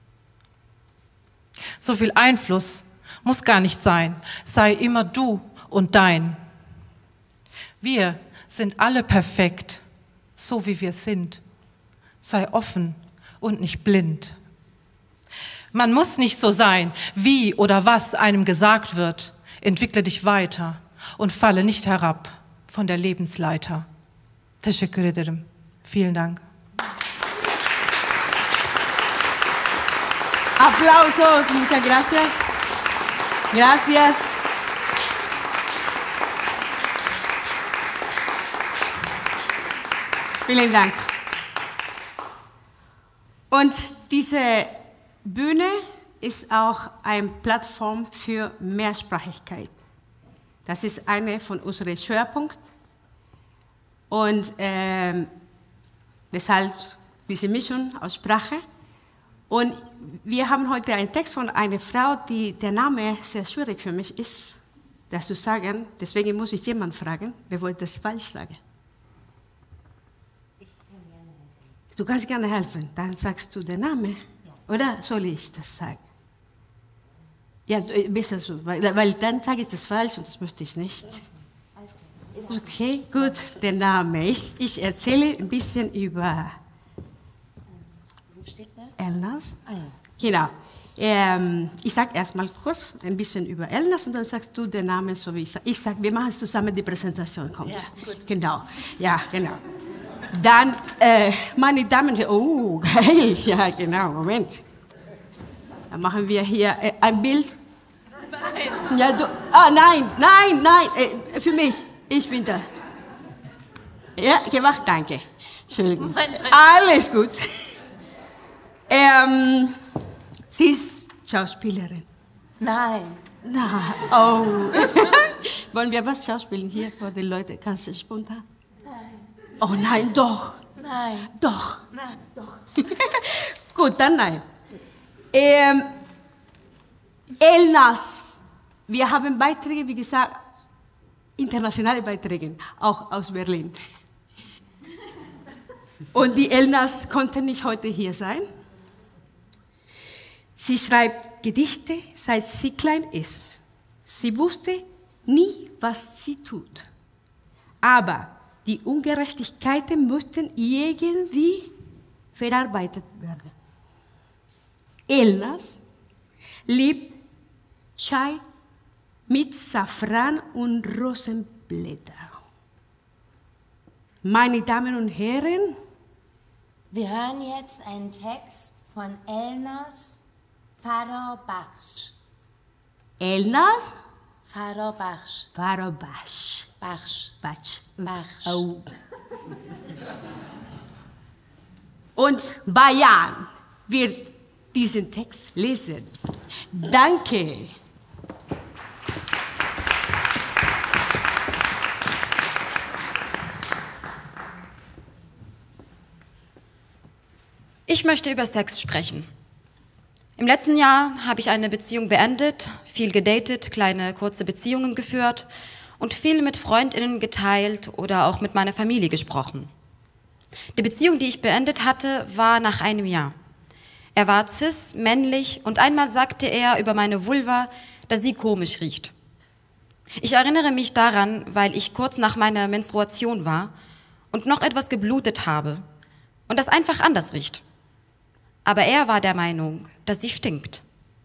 So viel Einfluss muss gar nicht sein, sei immer du und dein. Wir sind alle perfekt, so wie wir sind. Sei offen und nicht blind. Man muss nicht so sein, wie oder was einem gesagt wird. Entwickle dich weiter und falle nicht herab von der Lebensleiter. Teşekkür ederim. Vielen Dank. Aplausos, muchas gracias. Gracias. Vielen Dank. Und diese Bühne ist auch eine Plattform für Mehrsprachigkeit. Das ist einer von unseren Schwerpunkten. Und deshalb diese Mischung aus Sprache. Und wir haben heute einen Text von einer Frau, die der Name sehr schwierig für mich ist, das zu sagen. Deswegen muss ich jemanden fragen, bevor ich das falsch sage. Du kannst gerne helfen. Dann sagst du den Namen. Oder soll ich das sagen? Ja, besser so, weil dann sage ich das falsch und das möchte ich nicht. Okay, gut, der Name. Ich erzähle ein bisschen über Elnas. Genau. Ich sage erstmal kurz ein bisschen über Elnas und dann sagst du den Namen, so wie ich sage. Ich sage, wir machen zusammen, die Präsentation kommt. Ja, gut. Genau. Ja, genau. Dann, meine Damen und Herren, oh, geil, ja, genau, Moment. Dann machen wir hier ein Bild. Nein. Ja, du, nein, für mich, ich bin da. Ja, gemacht, danke. Entschuldigung. Alles gut. Sie ist Schauspielerin. Nein. Na, oh. Wollen wir was schauspielen hier vor den Leuten? Kannst du spontan? Nein. Oh nein, doch. Nein. Doch. Nein, doch. Gut, dann nein. Elnas, wir haben Beiträge, wie gesagt, in internationale Beiträge, auch aus Berlin. Und die Elnas konnte nicht heute hier sein. Sie schreibt Gedichte, seit sie klein ist. Sie wusste nie, was sie tut. Aber die Ungerechtigkeiten mussten irgendwie verarbeitet werden. Elnas liebt Chai mit Safran und Rosenblätter. Meine Damen und Herren, wir hören jetzt einen Text von Elnas Farabakhsh. Elnas Farabakhsh. Farabakhsh. Bakhsh. Bakhsh. Bakhsh. Oh. Und Bayan wird diesen Text lesen. Danke. Ich möchte über Sex sprechen. Im letzten Jahr habe ich eine Beziehung beendet, viel gedatet, kleine, kurze Beziehungen geführt und viel mit FreundInnen geteilt oder auch mit meiner Familie gesprochen. Die Beziehung, die ich beendet hatte, war nach einem Jahr. Er war cis, männlich und einmal sagte er über meine Vulva, dass sie komisch riecht. Ich erinnere mich daran, weil ich kurz nach meiner Menstruation war und noch etwas geblutet habe und das einfach anders riecht. Aber er war der Meinung, dass sie stinkt.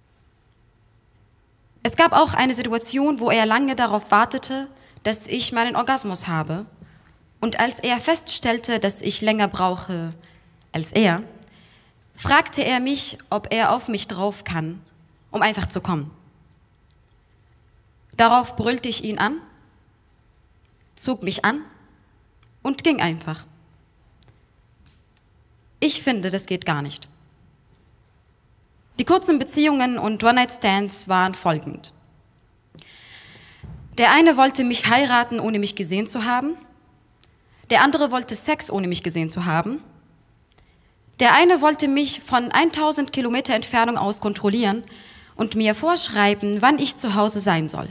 Es gab auch eine Situation, wo er lange darauf wartete, dass ich meinen Orgasmus habe. Und als er feststellte, dass ich länger brauche als er, fragte er mich, ob er auf mich drauf kann, um einfach zu kommen. Darauf brüllte ich ihn an, zog mich an und ging einfach. Ich finde, das geht gar nicht. Die kurzen Beziehungen und One-Night-Stands waren folgend. Der eine wollte mich heiraten, ohne mich gesehen zu haben. Der andere wollte Sex, ohne mich gesehen zu haben. Der eine wollte mich von 1000 Kilometer Entfernung aus kontrollieren und mir vorschreiben, wann ich zu Hause sein soll.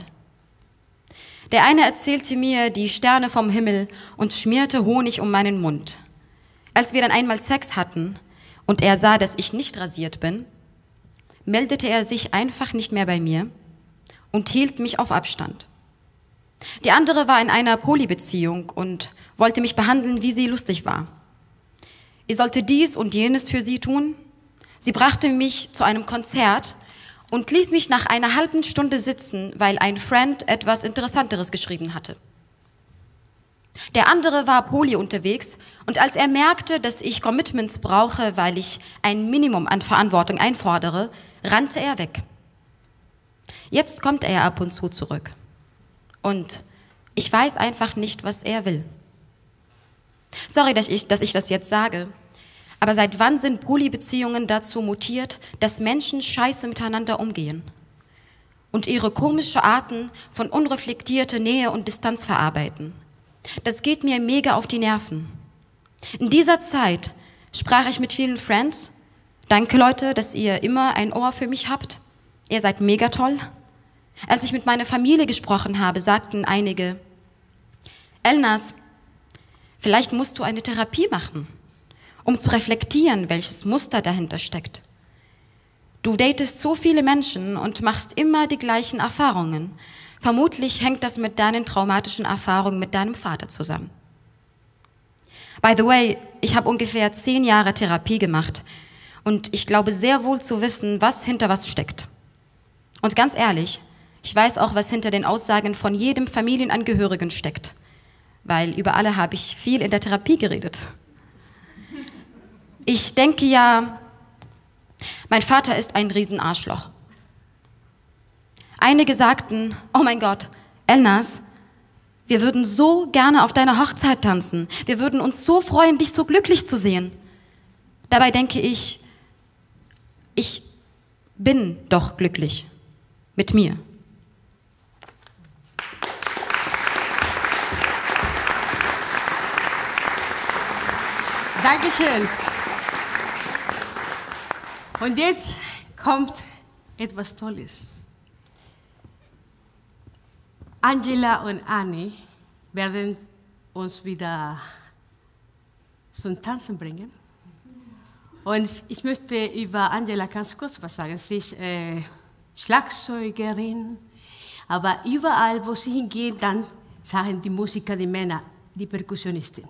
Der eine erzählte mir die Sterne vom Himmel und schmierte Honig um meinen Mund. Als wir dann einmal Sex hatten und er sah, dass ich nicht rasiert bin, meldete er sich einfach nicht mehr bei mir und hielt mich auf Abstand. Die andere war in einer Polybeziehung und wollte mich behandeln, wie sie lustig war. Ich sollte dies und jenes für sie tun. Sie brachte mich zu einem Konzert und ließ mich nach einer halben Stunde sitzen, weil ein Friend etwas Interessanteres geschrieben hatte. Der andere war poly unterwegs und als er merkte, dass ich Commitments brauche, weil ich ein Minimum an Verantwortung einfordere, rannte er weg. Jetzt kommt er ab und zu zurück. Und ich weiß einfach nicht, was er will. Sorry, dass ich das jetzt sage, aber seit wann sind Polybeziehungen dazu mutiert, dass Menschen scheiße miteinander umgehen und ihre komische Arten von unreflektierter Nähe und Distanz verarbeiten? Das geht mir mega auf die Nerven. In dieser Zeit sprach ich mit vielen Friends. Danke, Leute, dass ihr immer ein Ohr für mich habt. Ihr seid mega toll. Als ich mit meiner Familie gesprochen habe, sagten einige, Elnas, vielleicht musst du eine Therapie machen, um zu reflektieren, welches Muster dahinter steckt. Du datest so viele Menschen und machst immer die gleichen Erfahrungen. Vermutlich hängt das mit deinen traumatischen Erfahrungen mit deinem Vater zusammen. By the way, ich habe ungefähr 10 Jahre Therapie gemacht und ich glaube sehr wohl zu wissen, was hinter was steckt. Und ganz ehrlich, ich weiß auch, was hinter den Aussagen von jedem Familienangehörigen steckt, weil über alle habe ich viel in der Therapie geredet. Ich denke ja, mein Vater ist ein Riesenarschloch. Einige sagten, oh mein Gott, Elnas, wir würden so gerne auf deiner Hochzeit tanzen. Wir würden uns so freuen, dich so glücklich zu sehen. Dabei denke ich bin doch glücklich mit mir. Dankeschön. Und jetzt kommt etwas Tolles. Angela und Annie werden uns wieder zum Tanzen bringen. Und ich möchte über Angela ganz kurz was sagen. Sie ist Schlagzeugerin, aber überall, wo sie hingeht, dann sagen die Musiker, die Männer, die Perkussionistin.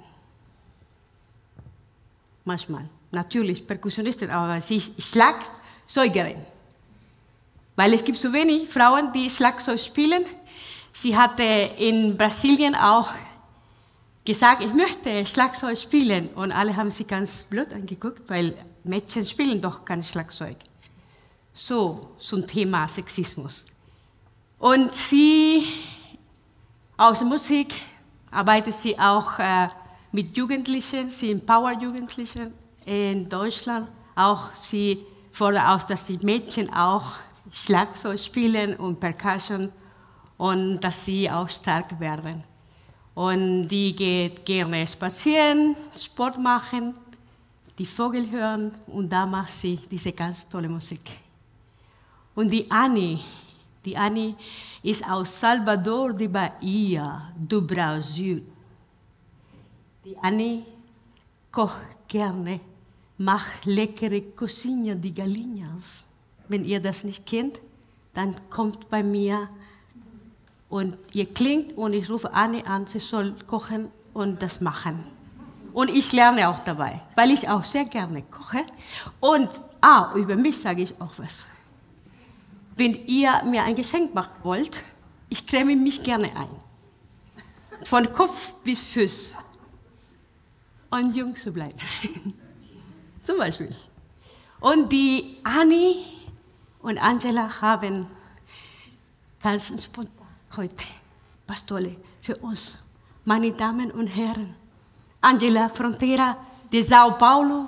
Manchmal, natürlich Perkussionistin, aber sie ist Schlagzeugerin. Weil es gibt so wenig Frauen, die Schlagzeug spielen. Sie hatte in Brasilien auch gesagt, ich möchte Schlagzeug spielen. Und alle haben sie ganz blöd angeguckt, weil Mädchen spielen doch kein Schlagzeug. So ein Thema Sexismus. Und sie, aus der Musik, arbeitet sie auch mit Jugendlichen, sie empowert Jugendliche in Deutschland. Auch sie fordert aus, dass die Mädchen auch Schlagzeug spielen und Percussion und dass sie auch stark werden. Und die geht gerne spazieren, Sport machen, die Vögel hören und da macht sie diese ganz tolle Musik. Und die Annie ist aus Salvador de Bahia, do Brasil. Die Annie kocht gerne, macht leckere Cozinha de Galinhas. Wenn ihr das nicht kennt, dann kommt bei mir und ihr klingt und ich rufe Annie an, sie soll kochen und das machen. Und ich lerne auch dabei, weil ich auch sehr gerne koche. Und über mich sage ich auch was. Wenn ihr mir ein Geschenk machen wollt, ich creme mich gerne ein. Von Kopf bis Füße. Und jung zu bleiben. Zum Beispiel. Und die Annie und Angela haben ganz spontan heute was Tolles für uns. Meine Damen und Herren, Angela Fronteira de São Paulo.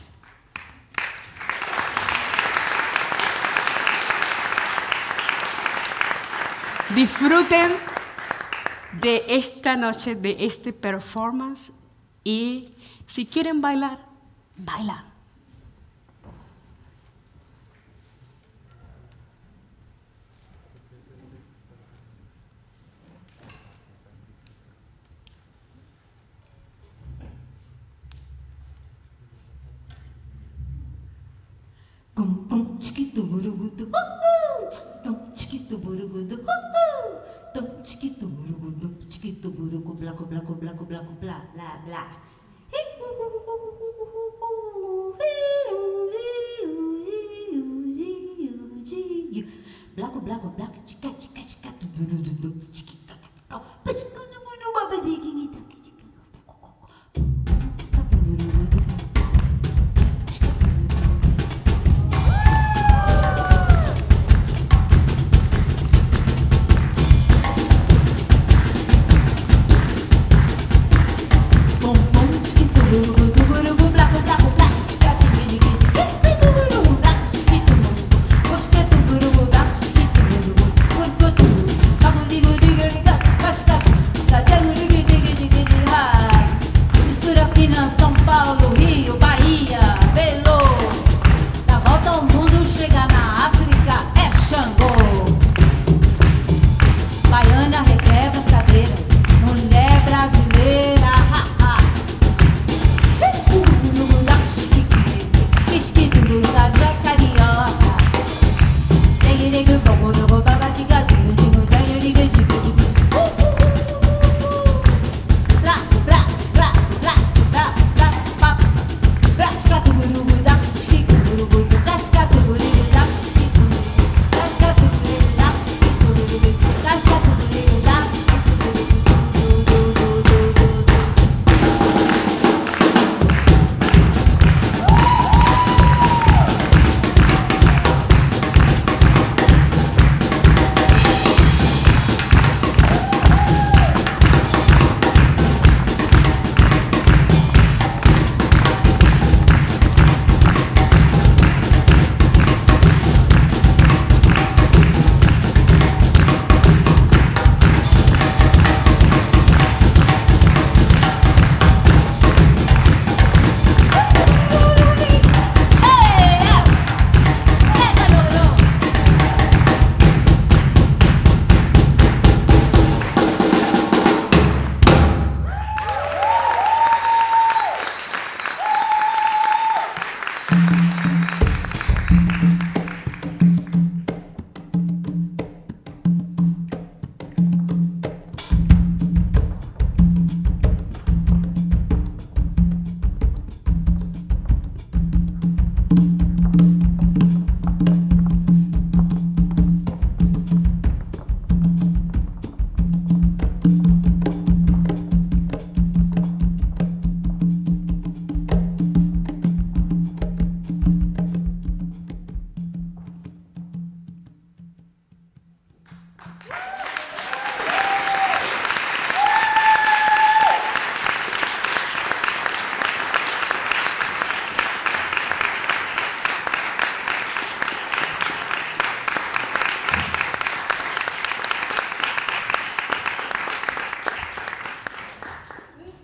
Disfruten de esta noche, de esta performance y si quieren bailar, bailan. Tum tum chiquito burugudu, tum chiquito burugudu, tum chiquito burugudu, chiquito burugu bla bla bla bla bla bla bla. Blaco blaco blaco chica chica chica tu burudu chiquita chica pachico no no babadigi ta chica. Digo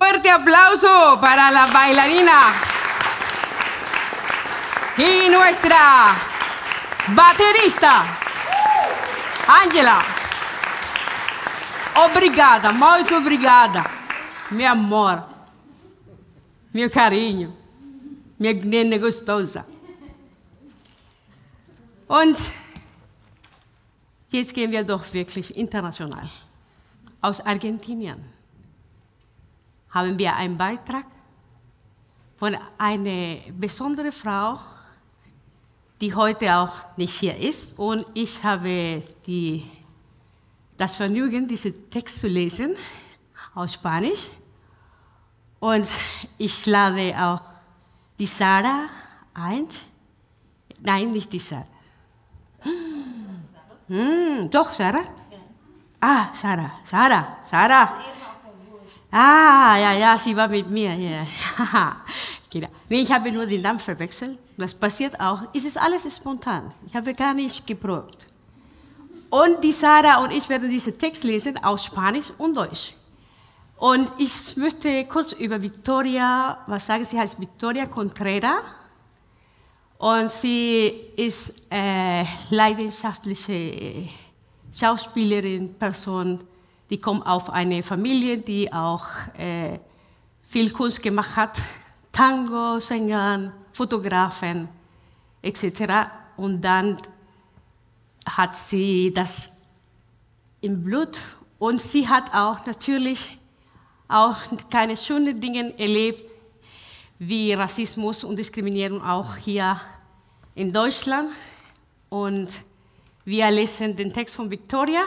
Fuerte aplauso para la bailarina y nuestra baterista, Angela. Obrigada, muito obrigada, meu amor, meu carinho, minha nena gostosa. Und jetzt gehen wir doch wirklich international. Aus Argentinien haben wir einen Beitrag von einer besonderen Frau, die heute auch nicht hier ist. Und ich habe das Vergnügen, diesen Text zu lesen aus Spanisch. Und ich lade auch die Sarah ein. Nein, nicht die Sarah. Doch, Sarah? Ah, Sarah. Ah, ja, sie war mit mir. Ja. Genau. Nee, ich habe nur den Namen verwechselt. Das passiert auch. Es ist alles spontan. Ich habe gar nicht geprobt. Und die Sarah und ich werden diesen Text lesen aus Spanisch und Deutsch. Und ich möchte kurz über Victoria was sagen. Sie heißt Victoria Contreras. Und sie ist leidenschaftliche Schauspielerin, Person, die kommt auf eine Familie, die auch viel Kunst gemacht hat, Tango, Sänger, Fotografen etc. Und dann hat sie das im Blut und sie hat auch natürlich auch keine schönen Dinge erlebt, wie Rassismus und Diskriminierung auch hier in Deutschland. Und wir lesen den Text von Victoria.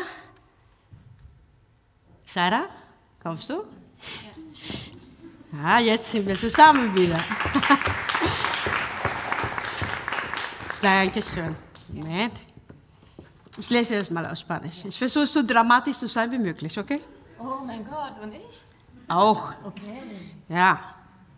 Sarah, kommst du? Ja, jetzt sind wir zusammen wieder. Dankeschön. Ich lese das mal aus Spanisch. Ich versuche so dramatisch zu sein wie möglich, okay? Oh mein Gott, und ich? Auch. Okay. Ja.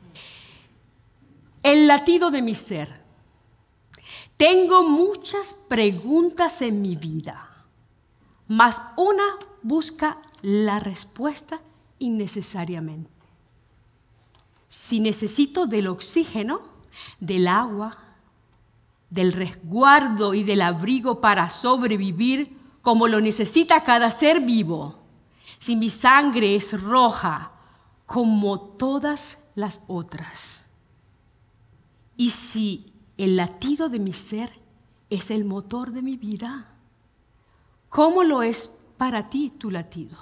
El latido de mi ser. Tengo muchas preguntas en mi vida, mas una busca la respuesta innecesariamente. Si necesito del oxígeno, del agua, del resguardo y del abrigo para sobrevivir como lo necesita cada ser vivo, si mi sangre es roja como todas las otras, y si el latido de mi ser es el motor de mi vida, ¿cómo lo es para ti tu latido?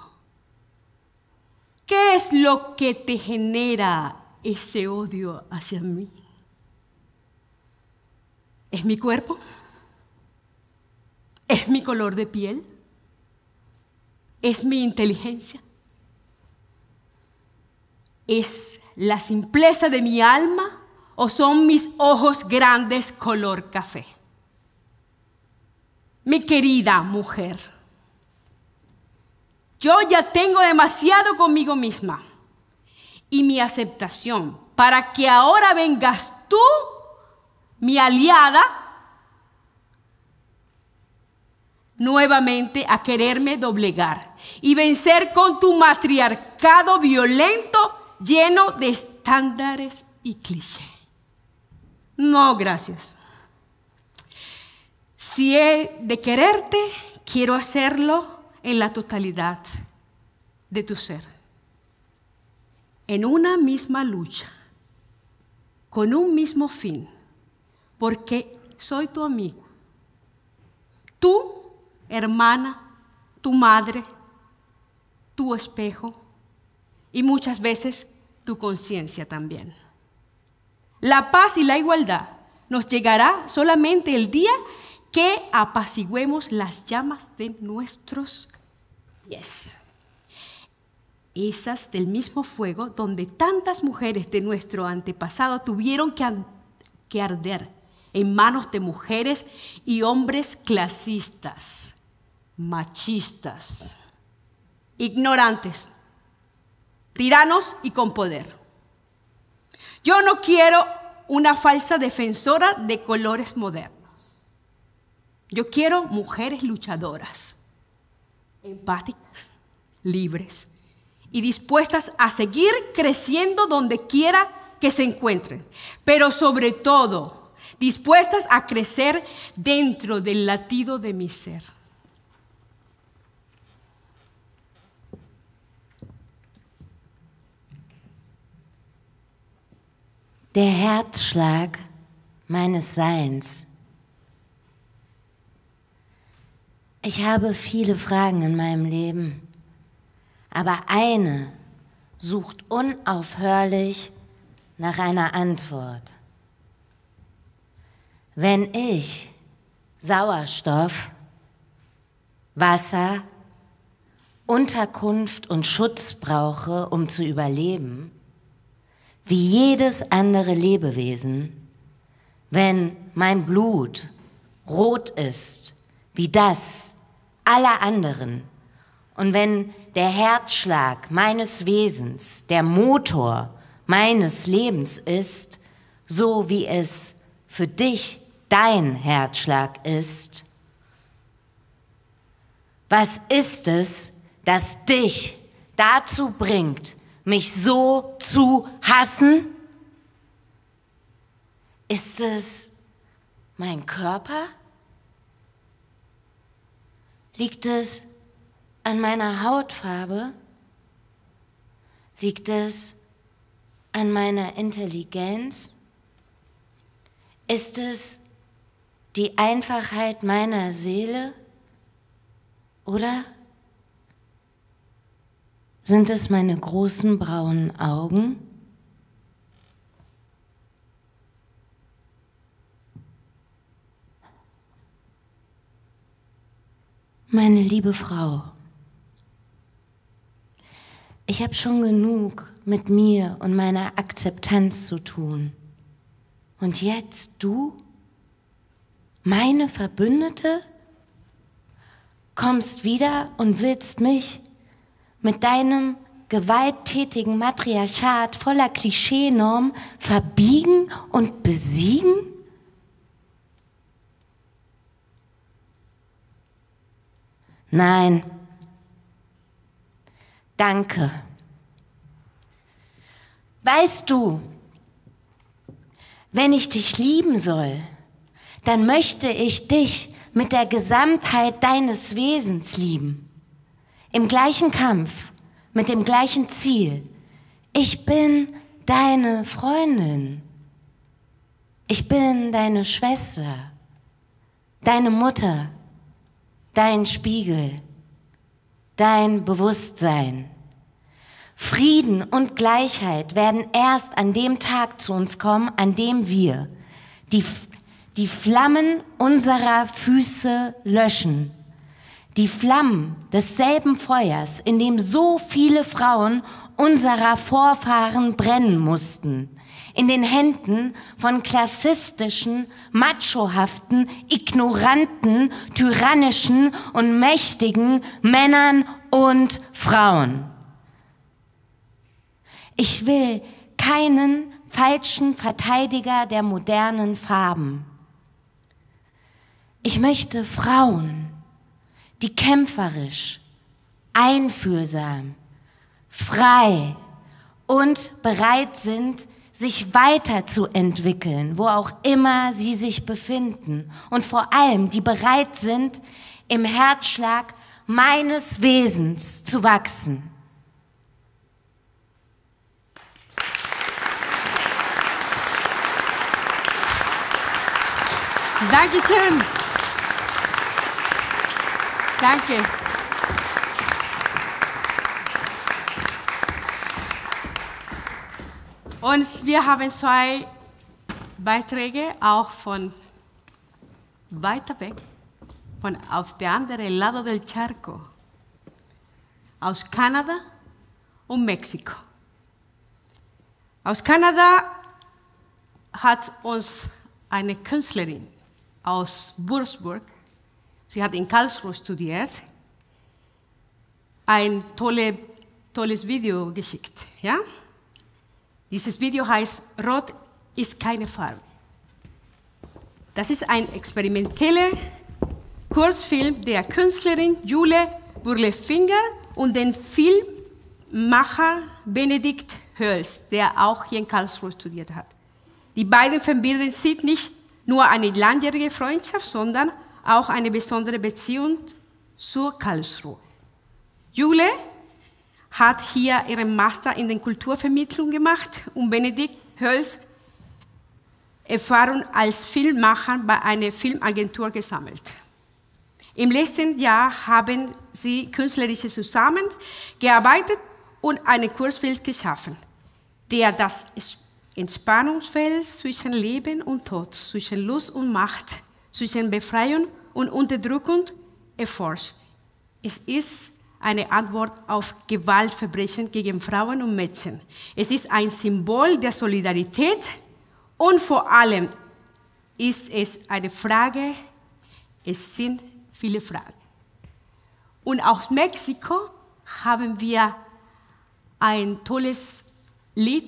¿Qué es lo que te genera ese odio hacia mí? ¿Es mi cuerpo? ¿Es mi color de piel? ¿Es mi inteligencia? ¿Es la simpleza de mi alma o son mis ojos grandes color café? Mi querida mujer, yo ya tengo demasiado conmigo misma y mi aceptación para que ahora vengas tú, mi aliada, nuevamente a quererme doblegar y vencer con tu matriarcado violento lleno de estándares y clichés. No, gracias. Si he de quererte, quiero hacerlo en la totalidad de tu ser, en una misma lucha, con un mismo fin, porque soy tu amiga, tu hermana, tu madre, tu espejo y muchas veces tu conciencia también. La paz y la igualdad nos llegará solamente el día que apaciguemos las llamas de nuestros pies. Esas del mismo fuego donde tantas mujeres de nuestro antepasado tuvieron que arder en manos de mujeres y hombres clasistas, machistas, ignorantes, tiranos y con poder. Yo no quiero una falsa defensora de colores modernos. Yo quiero mujeres luchadoras, empáticas, libres y dispuestas a seguir creciendo donde quiera que se encuentren, pero sobre todo dispuestas a crecer dentro del latido de mi ser. Der Herzschlag meines Seins. Ich habe viele Fragen in meinem Leben, aber eine sucht unaufhörlich nach einer Antwort. Wenn ich Sauerstoff, Wasser, Unterkunft und Schutz brauche, um zu überleben, wie jedes andere Lebewesen, wenn mein Blut rot ist, wie das aller anderen, und wenn der Herzschlag meines Wesens der Motor meines Lebens ist, so wie es für dich dein Herzschlag ist, was ist es, das dich dazu bringt, mich so zu hassen? Ist es mein Körper? Liegt es an meiner Hautfarbe? Liegt es an meiner Intelligenz? Ist es die Einfachheit meiner Seele? Oder sind es meine großen braunen Augen? Meine liebe Frau, ich habe schon genug mit mir und meiner Akzeptanz zu tun. Und jetzt du, meine Verbündete, kommst wieder und willst mich mit deinem gewalttätigen Matriarchat voller Klischeenormen verbiegen und besiegen? Nein. Danke. Weißt du, wenn ich dich lieben soll, dann möchte ich dich mit der Gesamtheit deines Wesens lieben. Im gleichen Kampf, mit dem gleichen Ziel. Ich bin deine Freundin. Ich bin deine Schwester, deine Mutter, dein Spiegel, dein Bewusstsein. Frieden und Gleichheit werden erst an dem Tag zu uns kommen, an dem wir die Flammen unserer Füße löschen. Die Flammen desselben Feuers, in dem so viele Frauen unserer Vorfahren brennen mussten. In den Händen von klassistischen, machohaften, ignoranten, tyrannischen und mächtigen Männern und Frauen. Ich will keinen falschen Verteidiger der modernen Farben. Ich möchte Frauen, die kämpferisch, einfühlsam, frei und bereit sind, sich weiterzuentwickeln, wo auch immer sie sich befinden. Und vor allem, die bereit sind, im Herzschlag meines Wesens zu wachsen. Dankeschön. Danke. Und wir haben 2 Beiträge, auch von weiter weg, von auf der anderen Lado del Charco, aus Kanada und Mexiko. Aus Kanada hat uns eine Künstlerin aus Würzburg, sie hat in Karlsruhe studiert, ein tolles Video geschickt. Ja? Dieses Video heißt Rot ist keine Farbe. Das ist ein experimenteller Kurzfilm der Künstlerin Jule Burlefinger und den Filmemacher Benedikt Höls, der auch hier in Karlsruhe studiert hat. Die beiden verbinden sich nicht nur eine langjährige Freundschaft, sondern auch eine besondere Beziehung zur Karlsruhe. Jule hat hier ihren Master in der Kulturvermittlung gemacht und Benedikt Höls Erfahrung als Filmemacher bei einer Filmagentur gesammelt. Im letzten Jahr haben sie künstlerisch zusammengearbeitet und einen Kurzfilm geschaffen, der das Entspannungsfeld zwischen Leben und Tod, zwischen Lust und Macht, zwischen Befreiung und Unterdrückung erforscht. Es ist eine Antwort auf Gewaltverbrechen gegen Frauen und Mädchen. Es ist ein Symbol der Solidarität und vor allem ist es eine Frage, es sind viele Fragen. Und aus Mexiko haben wir ein tolles Lied,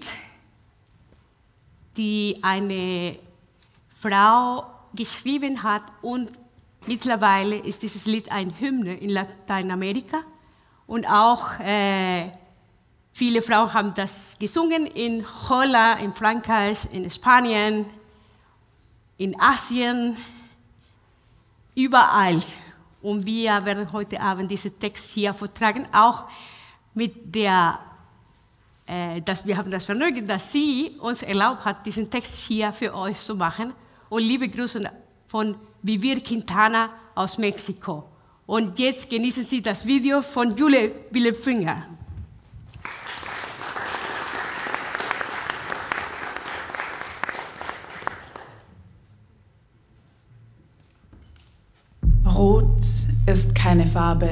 die eine Frau geschrieben hat und mittlerweile ist dieses Lied ein Hymne in Lateinamerika und auch viele Frauen haben das gesungen in Holland, in Frankreich, in Spanien, in Asien, überall. Und wir werden heute Abend diesen Text hier vortragen, auch mit der, dass wir haben das Vergnügen, dass sie uns erlaubt hat, diesen Text hier für euch zu machen. Und liebe Grüße von Vivir Quintana aus Mexiko. Und jetzt genießen Sie das Video von Jule Bielefinger. Rot ist keine Farbe.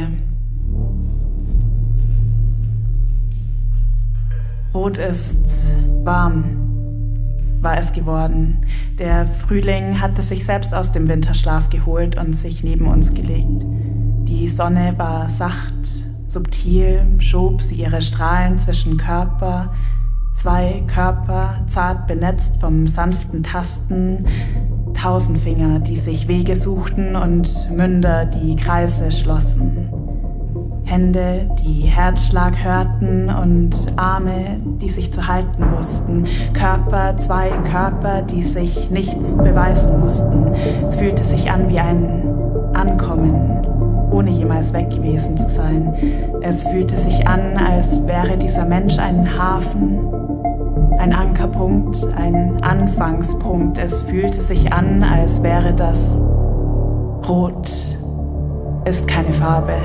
Rot ist warm, war es geworden. Der Frühling hatte sich selbst aus dem Winterschlaf geholt und sich neben uns gelegt. Die Sonne war sacht, subtil, schob sie ihre Strahlen zwischen Körper, zwei Körper, zart benetzt vom sanften Tasten, 1000 Finger, die sich Wege suchten und Münder, die Kreise schlossen. Hände, die Herzschlag hörten und Arme, die sich zu halten wussten. Körper, zwei Körper, die sich nichts beweisen mussten. Es fühlte sich an wie ein Ankommen, ohne jemals weg gewesen zu sein. Es fühlte sich an, als wäre dieser Mensch ein Hafen, ein Ankerpunkt, ein Anfangspunkt. Es fühlte sich an, als wäre das Rot ist keine Farbe.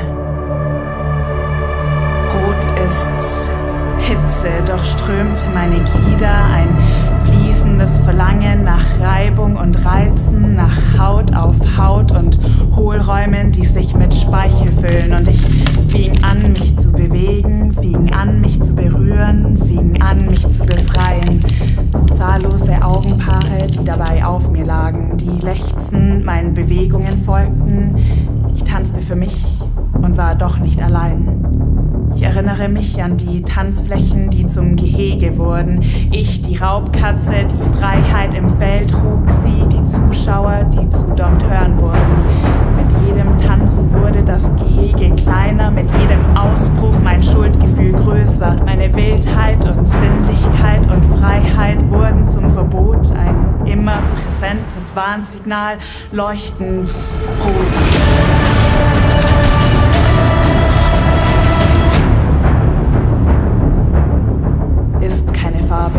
Rot ist Hitze, durchströmt meine Glieder, ein fließendes Verlangen nach Reibung und Reizen, nach Haut auf Haut und Hohlräumen, die sich mit Speichel füllen. Und ich fing an, mich zu bewegen, fing an, mich zu berühren, fing an, mich zu befreien. Zahllose Augenpaare, die dabei auf mir lagen, die lechzend meinen Bewegungen folgten. Ich tanzte für mich und war doch nicht allein. Ich erinnere mich an die Tanzflächen, die zum Gehege wurden. Ich, die Raubkatze, die Freiheit im Feld trug, sie, die Zuschauer, die zudummt hören wurden. Mit jedem Tanz wurde das Gehege kleiner, mit jedem Ausbruch mein Schuldgefühl größer. Meine Wildheit und Sinnlichkeit und Freiheit wurden zum Verbot, ein immer präsentes Warnsignal, leuchtend rot. Ist keine Farbe.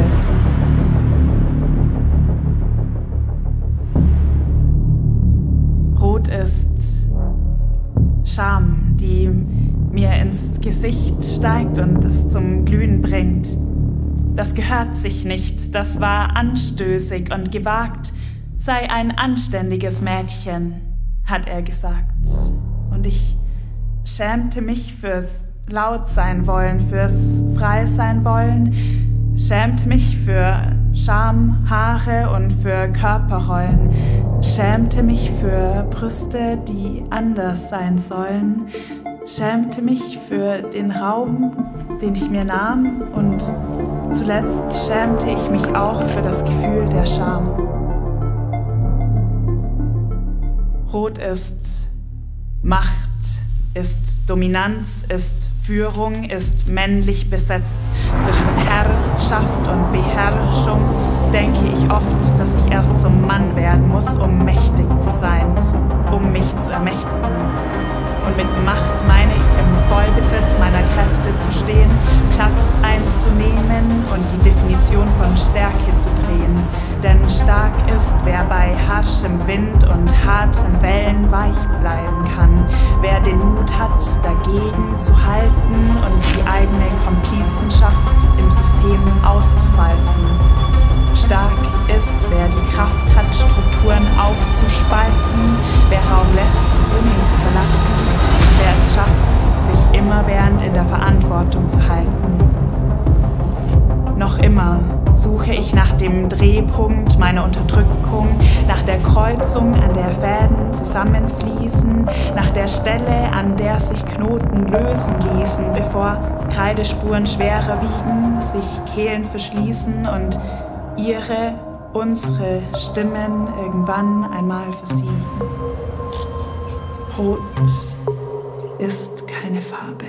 Rot ist Scham, die mir ins Gesicht steigt und es zum Glühen bringt. Das gehört sich nicht, das war anstößig und gewagt. Sei ein anständiges Mädchen, hat er gesagt. Und ich schämte mich fürs laut sein wollen, fürs frei sein wollen, schämte mich für Scham, Haare und für Körperrollen, schämte mich für Brüste, die anders sein sollen, schämte mich für den Raum, den ich mir nahm, und zuletzt schämte ich mich auch für das Gefühl der Scham. Rot ist Macht, ist Dominanz, ist Führung ist männlich besetzt. Zwischen Herrschaft und Beherrschung denke ich oft, dass ich erst zum Mann werden muss, um mächtig zu sein, um mich zu ermächtigen. Und mit Macht meine ich, im Vollbesitz meiner Kräfte zu stehen, Platz einzunehmen und die Definition von Stärke zu drehen. Denn stark ist, wer bei harschem Wind und harten Wellen weich bleiben kann, wer den Mut hat, dagegen zu halten und die eigene Komplizenschaft im System auszufalten. Stark ist, wer die Kraft hat, Strukturen aufzuspalten, wer Raum lässt, um ihn zu verlassen, wer es schafft, sich immerwährend in der Verantwortung zu halten. Noch immer suche ich nach dem Drehpunkt meiner Unterdrückung, nach der Kreuzung, an der Fäden zusammenfließen, nach der Stelle, an der sich Knoten lösen ließen, bevor Kreidespuren schwerer wiegen, sich Kehlen verschließen und unsere Stimmen irgendwann einmal versiegen. Rot ist keine Farbe.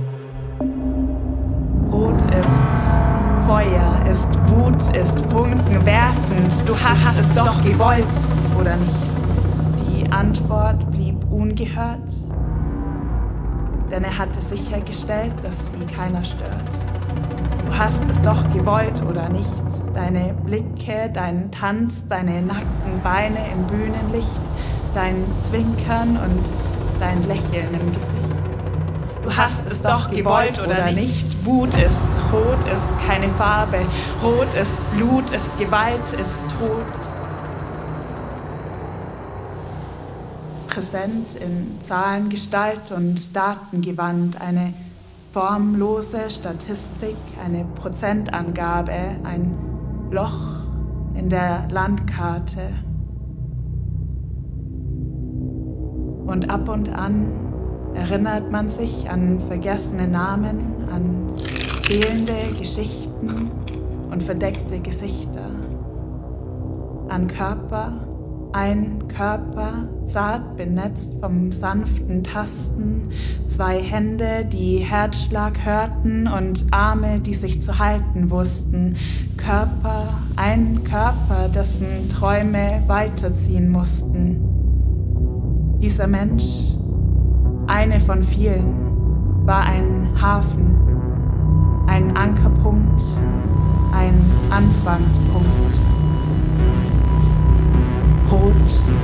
Rot ist Feuer, ist Wut, ist Funken werfend. Du hast es doch gewollt, oder nicht? Die Antwort blieb ungehört, denn er hatte sichergestellt, dass sie keiner stört. Du hast es doch gewollt, oder nicht? Deine Blicke, dein Tanz, deine nackten Beine im Bühnenlicht, dein Zwinkern und dein Lächeln im Gesicht. Du hast es doch gewollt, oder nicht? Wut ist, Rot ist keine Farbe. Rot ist Blut, ist Gewalt, ist Tod. Präsent in Zahlen, Gestalt und Datengewand, eine formlose Statistik, eine Prozentangabe, ein Loch in der Landkarte. Und ab und an erinnert man sich an vergessene Namen, an fehlende Geschichten und verdeckte Gesichter, an Körper, ein Körper, zart benetzt vom sanften Tasten, zwei Hände, die Herzschlag hörten und Arme, die sich zu halten wussten, Körper, ein Körper, dessen Träume weiterziehen mussten. Dieser Mensch, eine von vielen, war ein Hafen, ein Ankerpunkt, ein Anfangspunkt. Rot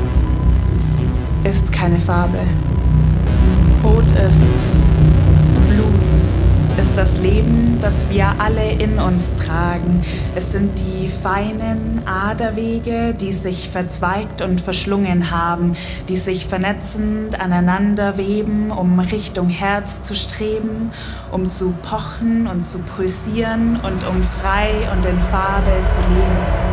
ist keine Farbe. Rot ist Blut, ist das Leben, das wir alle in uns tragen. Es sind die feinen Aderwege, die sich verzweigt und verschlungen haben, die sich vernetzend aneinander weben, um Richtung Herz zu streben, um zu pochen und zu pulsieren und um frei und in Farbe zu leben.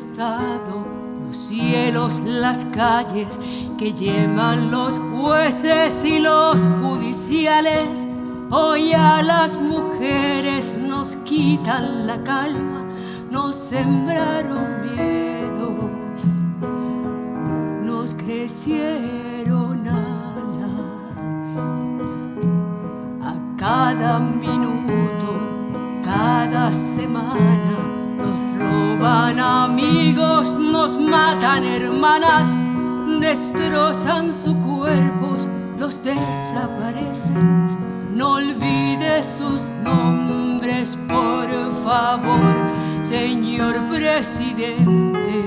Estado, los cielos, las calles que llevan los jueces y los judiciales. Hoy a las mujeres nos quitan la calma, nos sembraron miedo, nos crecieron alas. A cada minuto, cada semana, nos roban amigos, nos matan hermanas, destrozan sus cuerpos, los desaparecen. No olvide sus nombres, por favor, señor presidente.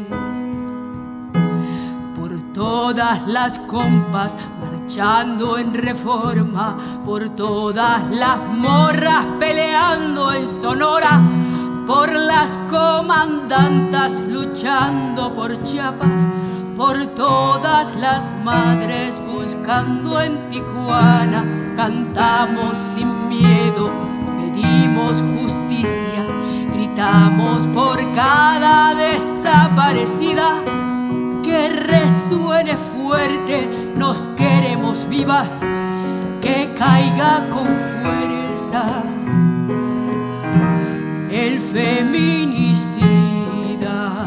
Por todas las compas marchando en Reforma, por todas las morras peleando en Sonora, por las comandantas luchando por Chiapas, por todas las madres buscando en Tijuana. Cantamos sin miedo, pedimos justicia, gritamos por cada desaparecida. Que resuene fuerte, nos queremos vivas, que caiga con fuerza el feminicida.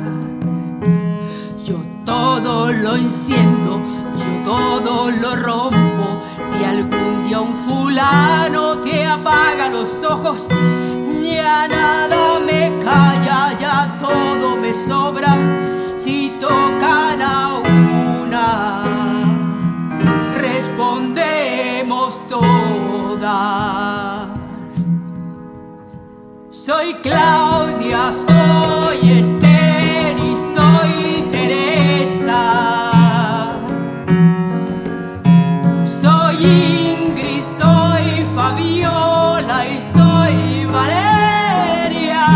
Yo todo lo enciendo, yo todo lo rompo. Si algún día un fulano te apaga los ojos, ya nada me calla, ya todo me sobra. Si tocan a una, respondemos todas. Soy Claudia, soy Esther y soy Teresa. Soy Ingrid, soy Fabiola y soy Valeria.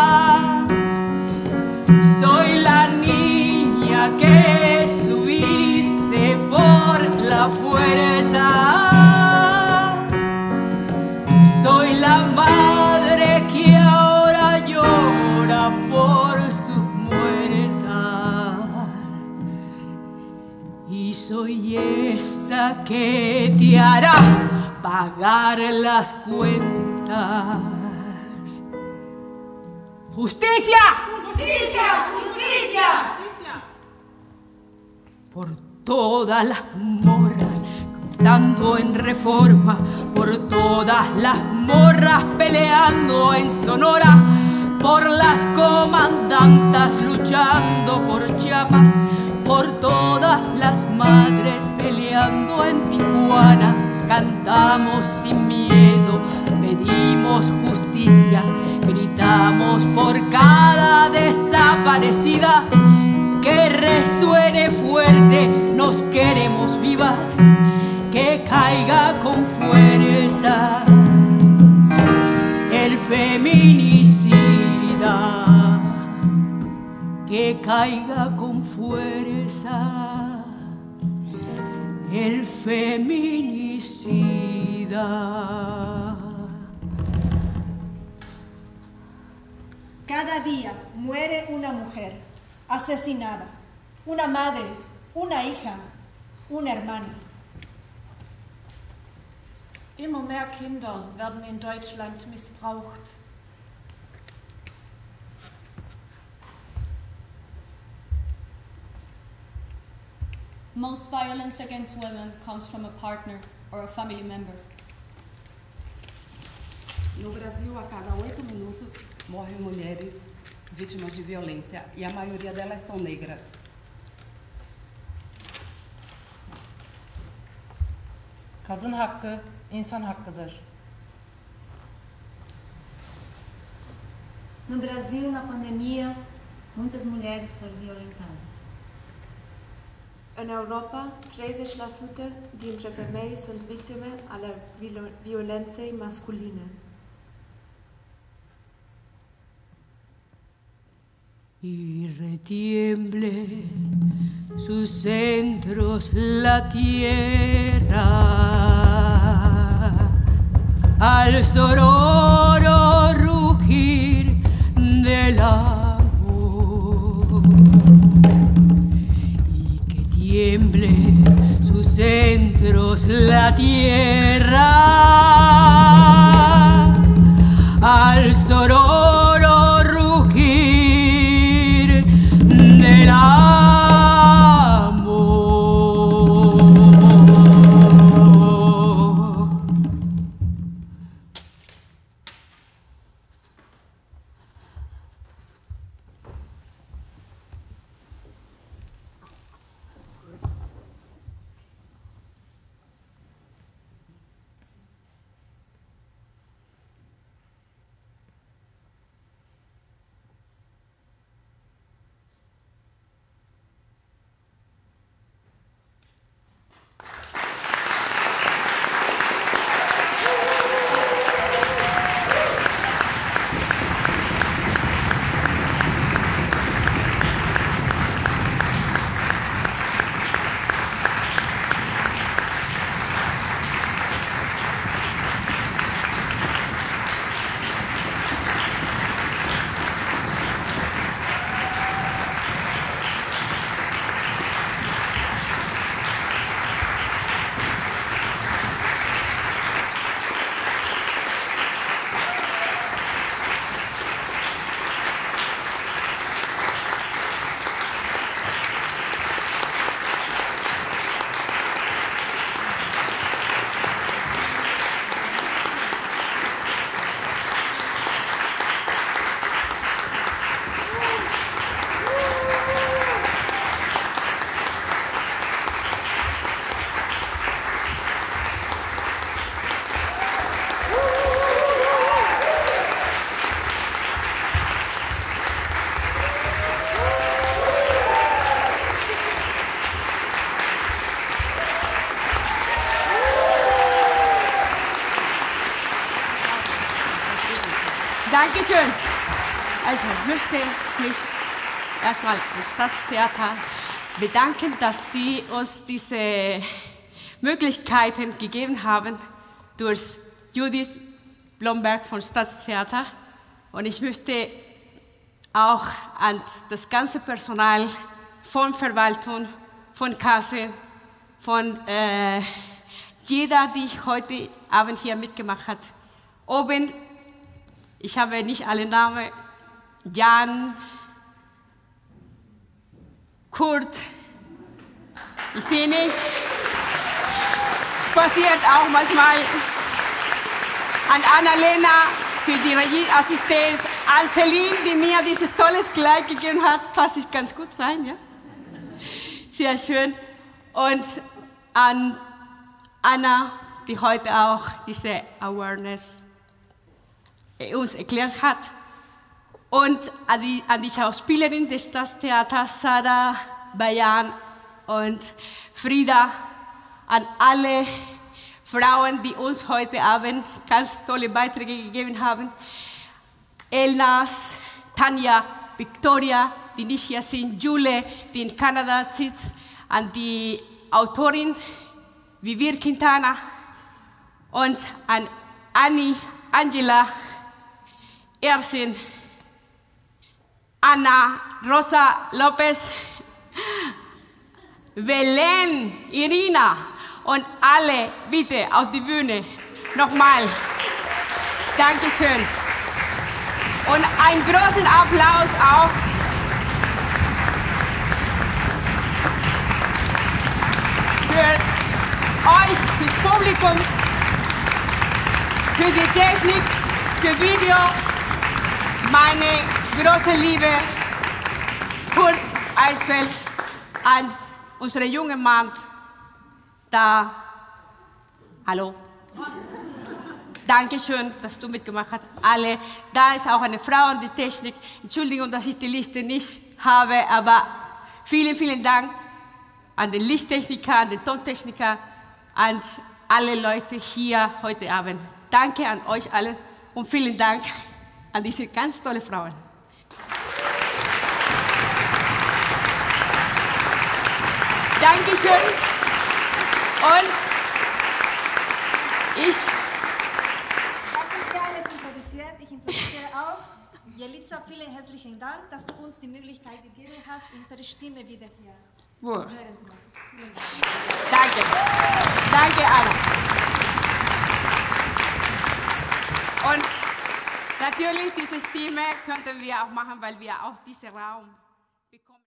Soy la niña que subiste por la fuerza. Soy la madre que ahora llora por sus muertas. Y soy esa que te hará pagar las cuentas. ¡Justicia! ¡Justicia! ¡Justicia! Por todas las morras cantando en Reforma, por todas las morras peleando en Sonora, por las comandantas luchando por Chiapas, por todas las madres peleando en Tijuana. Cantamos sin miedo, pedimos justicia, gritamos por cada desaparecida. Que resuene fuerte, nos queremos vivas, que caiga con fuerza el feminicida, que caiga con fuerza el feminicida. Cada día muere una mujer asesinada, una madre, una hija, una hermana. Immer mehr Kinder werden in Deutschland missbraucht. Most violence against women comes from a partner or a family member. No Brasil, a cada 8 minutos, morrem mulheres vítimas de violência e a maioria delas são negras. Kadın hakkı insan hakkıdır. No Brasil, na pandemia, muitas mulheres foram violentadas. În Europa, 30% dintre femei sunt victime ale violenței masculine. Y retiemble sus centros la tierra al sororo rugir del amor. centros la tierra al sonoro rugir del amor. Dankeschön. Also ich möchte mich erstmal im Staatstheater bedanken, dass Sie uns diese Möglichkeiten gegeben haben durch Judith Blomberg vom Staatstheater. Und ich möchte auch an das ganze Personal von Verwaltung, von Kasse, von jeder, die heute Abend hier mitgemacht hat. Oben, ich habe nicht alle Namen, Jan, Kurt, ich sehe nicht, passiert auch manchmal, an Annalena für die Regieassistenz, an Celine, die mir dieses tolles Kleid gegeben hat, passe ich ganz gut rein, ja? Sehr schön. Und an Anna, die heute auch diese Awareness uns erklärt hat. Und an die Schauspielerin des Staatstheaters, Sada, Bayan und Frida, an alle Frauen, die uns heute Abend ganz tolle Beiträge gegeben haben. Elnas, Tanja, Victoria, die nicht hier sind, Jule, die in Kanada sitzt, an die Autorin Vivir Quintana und an Annie, Angela, Ersin, Anna, Rosa Lopez, Belen, Irina und alle bitte auf die Bühne. Nochmal. Dankeschön. Und einen großen Applaus auch für euch, fürs Publikum, für die Technik, für Video. Meine große Liebe, Kurt Eisfeld, und unsere junge Mann da. Hallo. Dankeschön, dass du mitgemacht hast. Alle. Da ist auch eine Frau in der Technik. Entschuldigung, dass ich die Liste nicht habe, aber vielen, vielen Dank an den Lichttechniker, an den Tontechniker, an alle Leute hier heute Abend. Danke an euch alle und vielen Dank an diese ganz tolle Frauen. Dankeschön. Und ich... Das ist ja alles improvisiert. Ich improvisiere auch. Jelitza, vielen vielen herzlichen Dank, dass du uns die Möglichkeit gegeben hast, unsere Stimme wieder hier Wohl. zu hören zu lassen. Vielen Dank. Danke. Danke, Anna. Und natürlich, diese Stimme könnten wir auch machen, weil wir auch diesen Raum bekommen.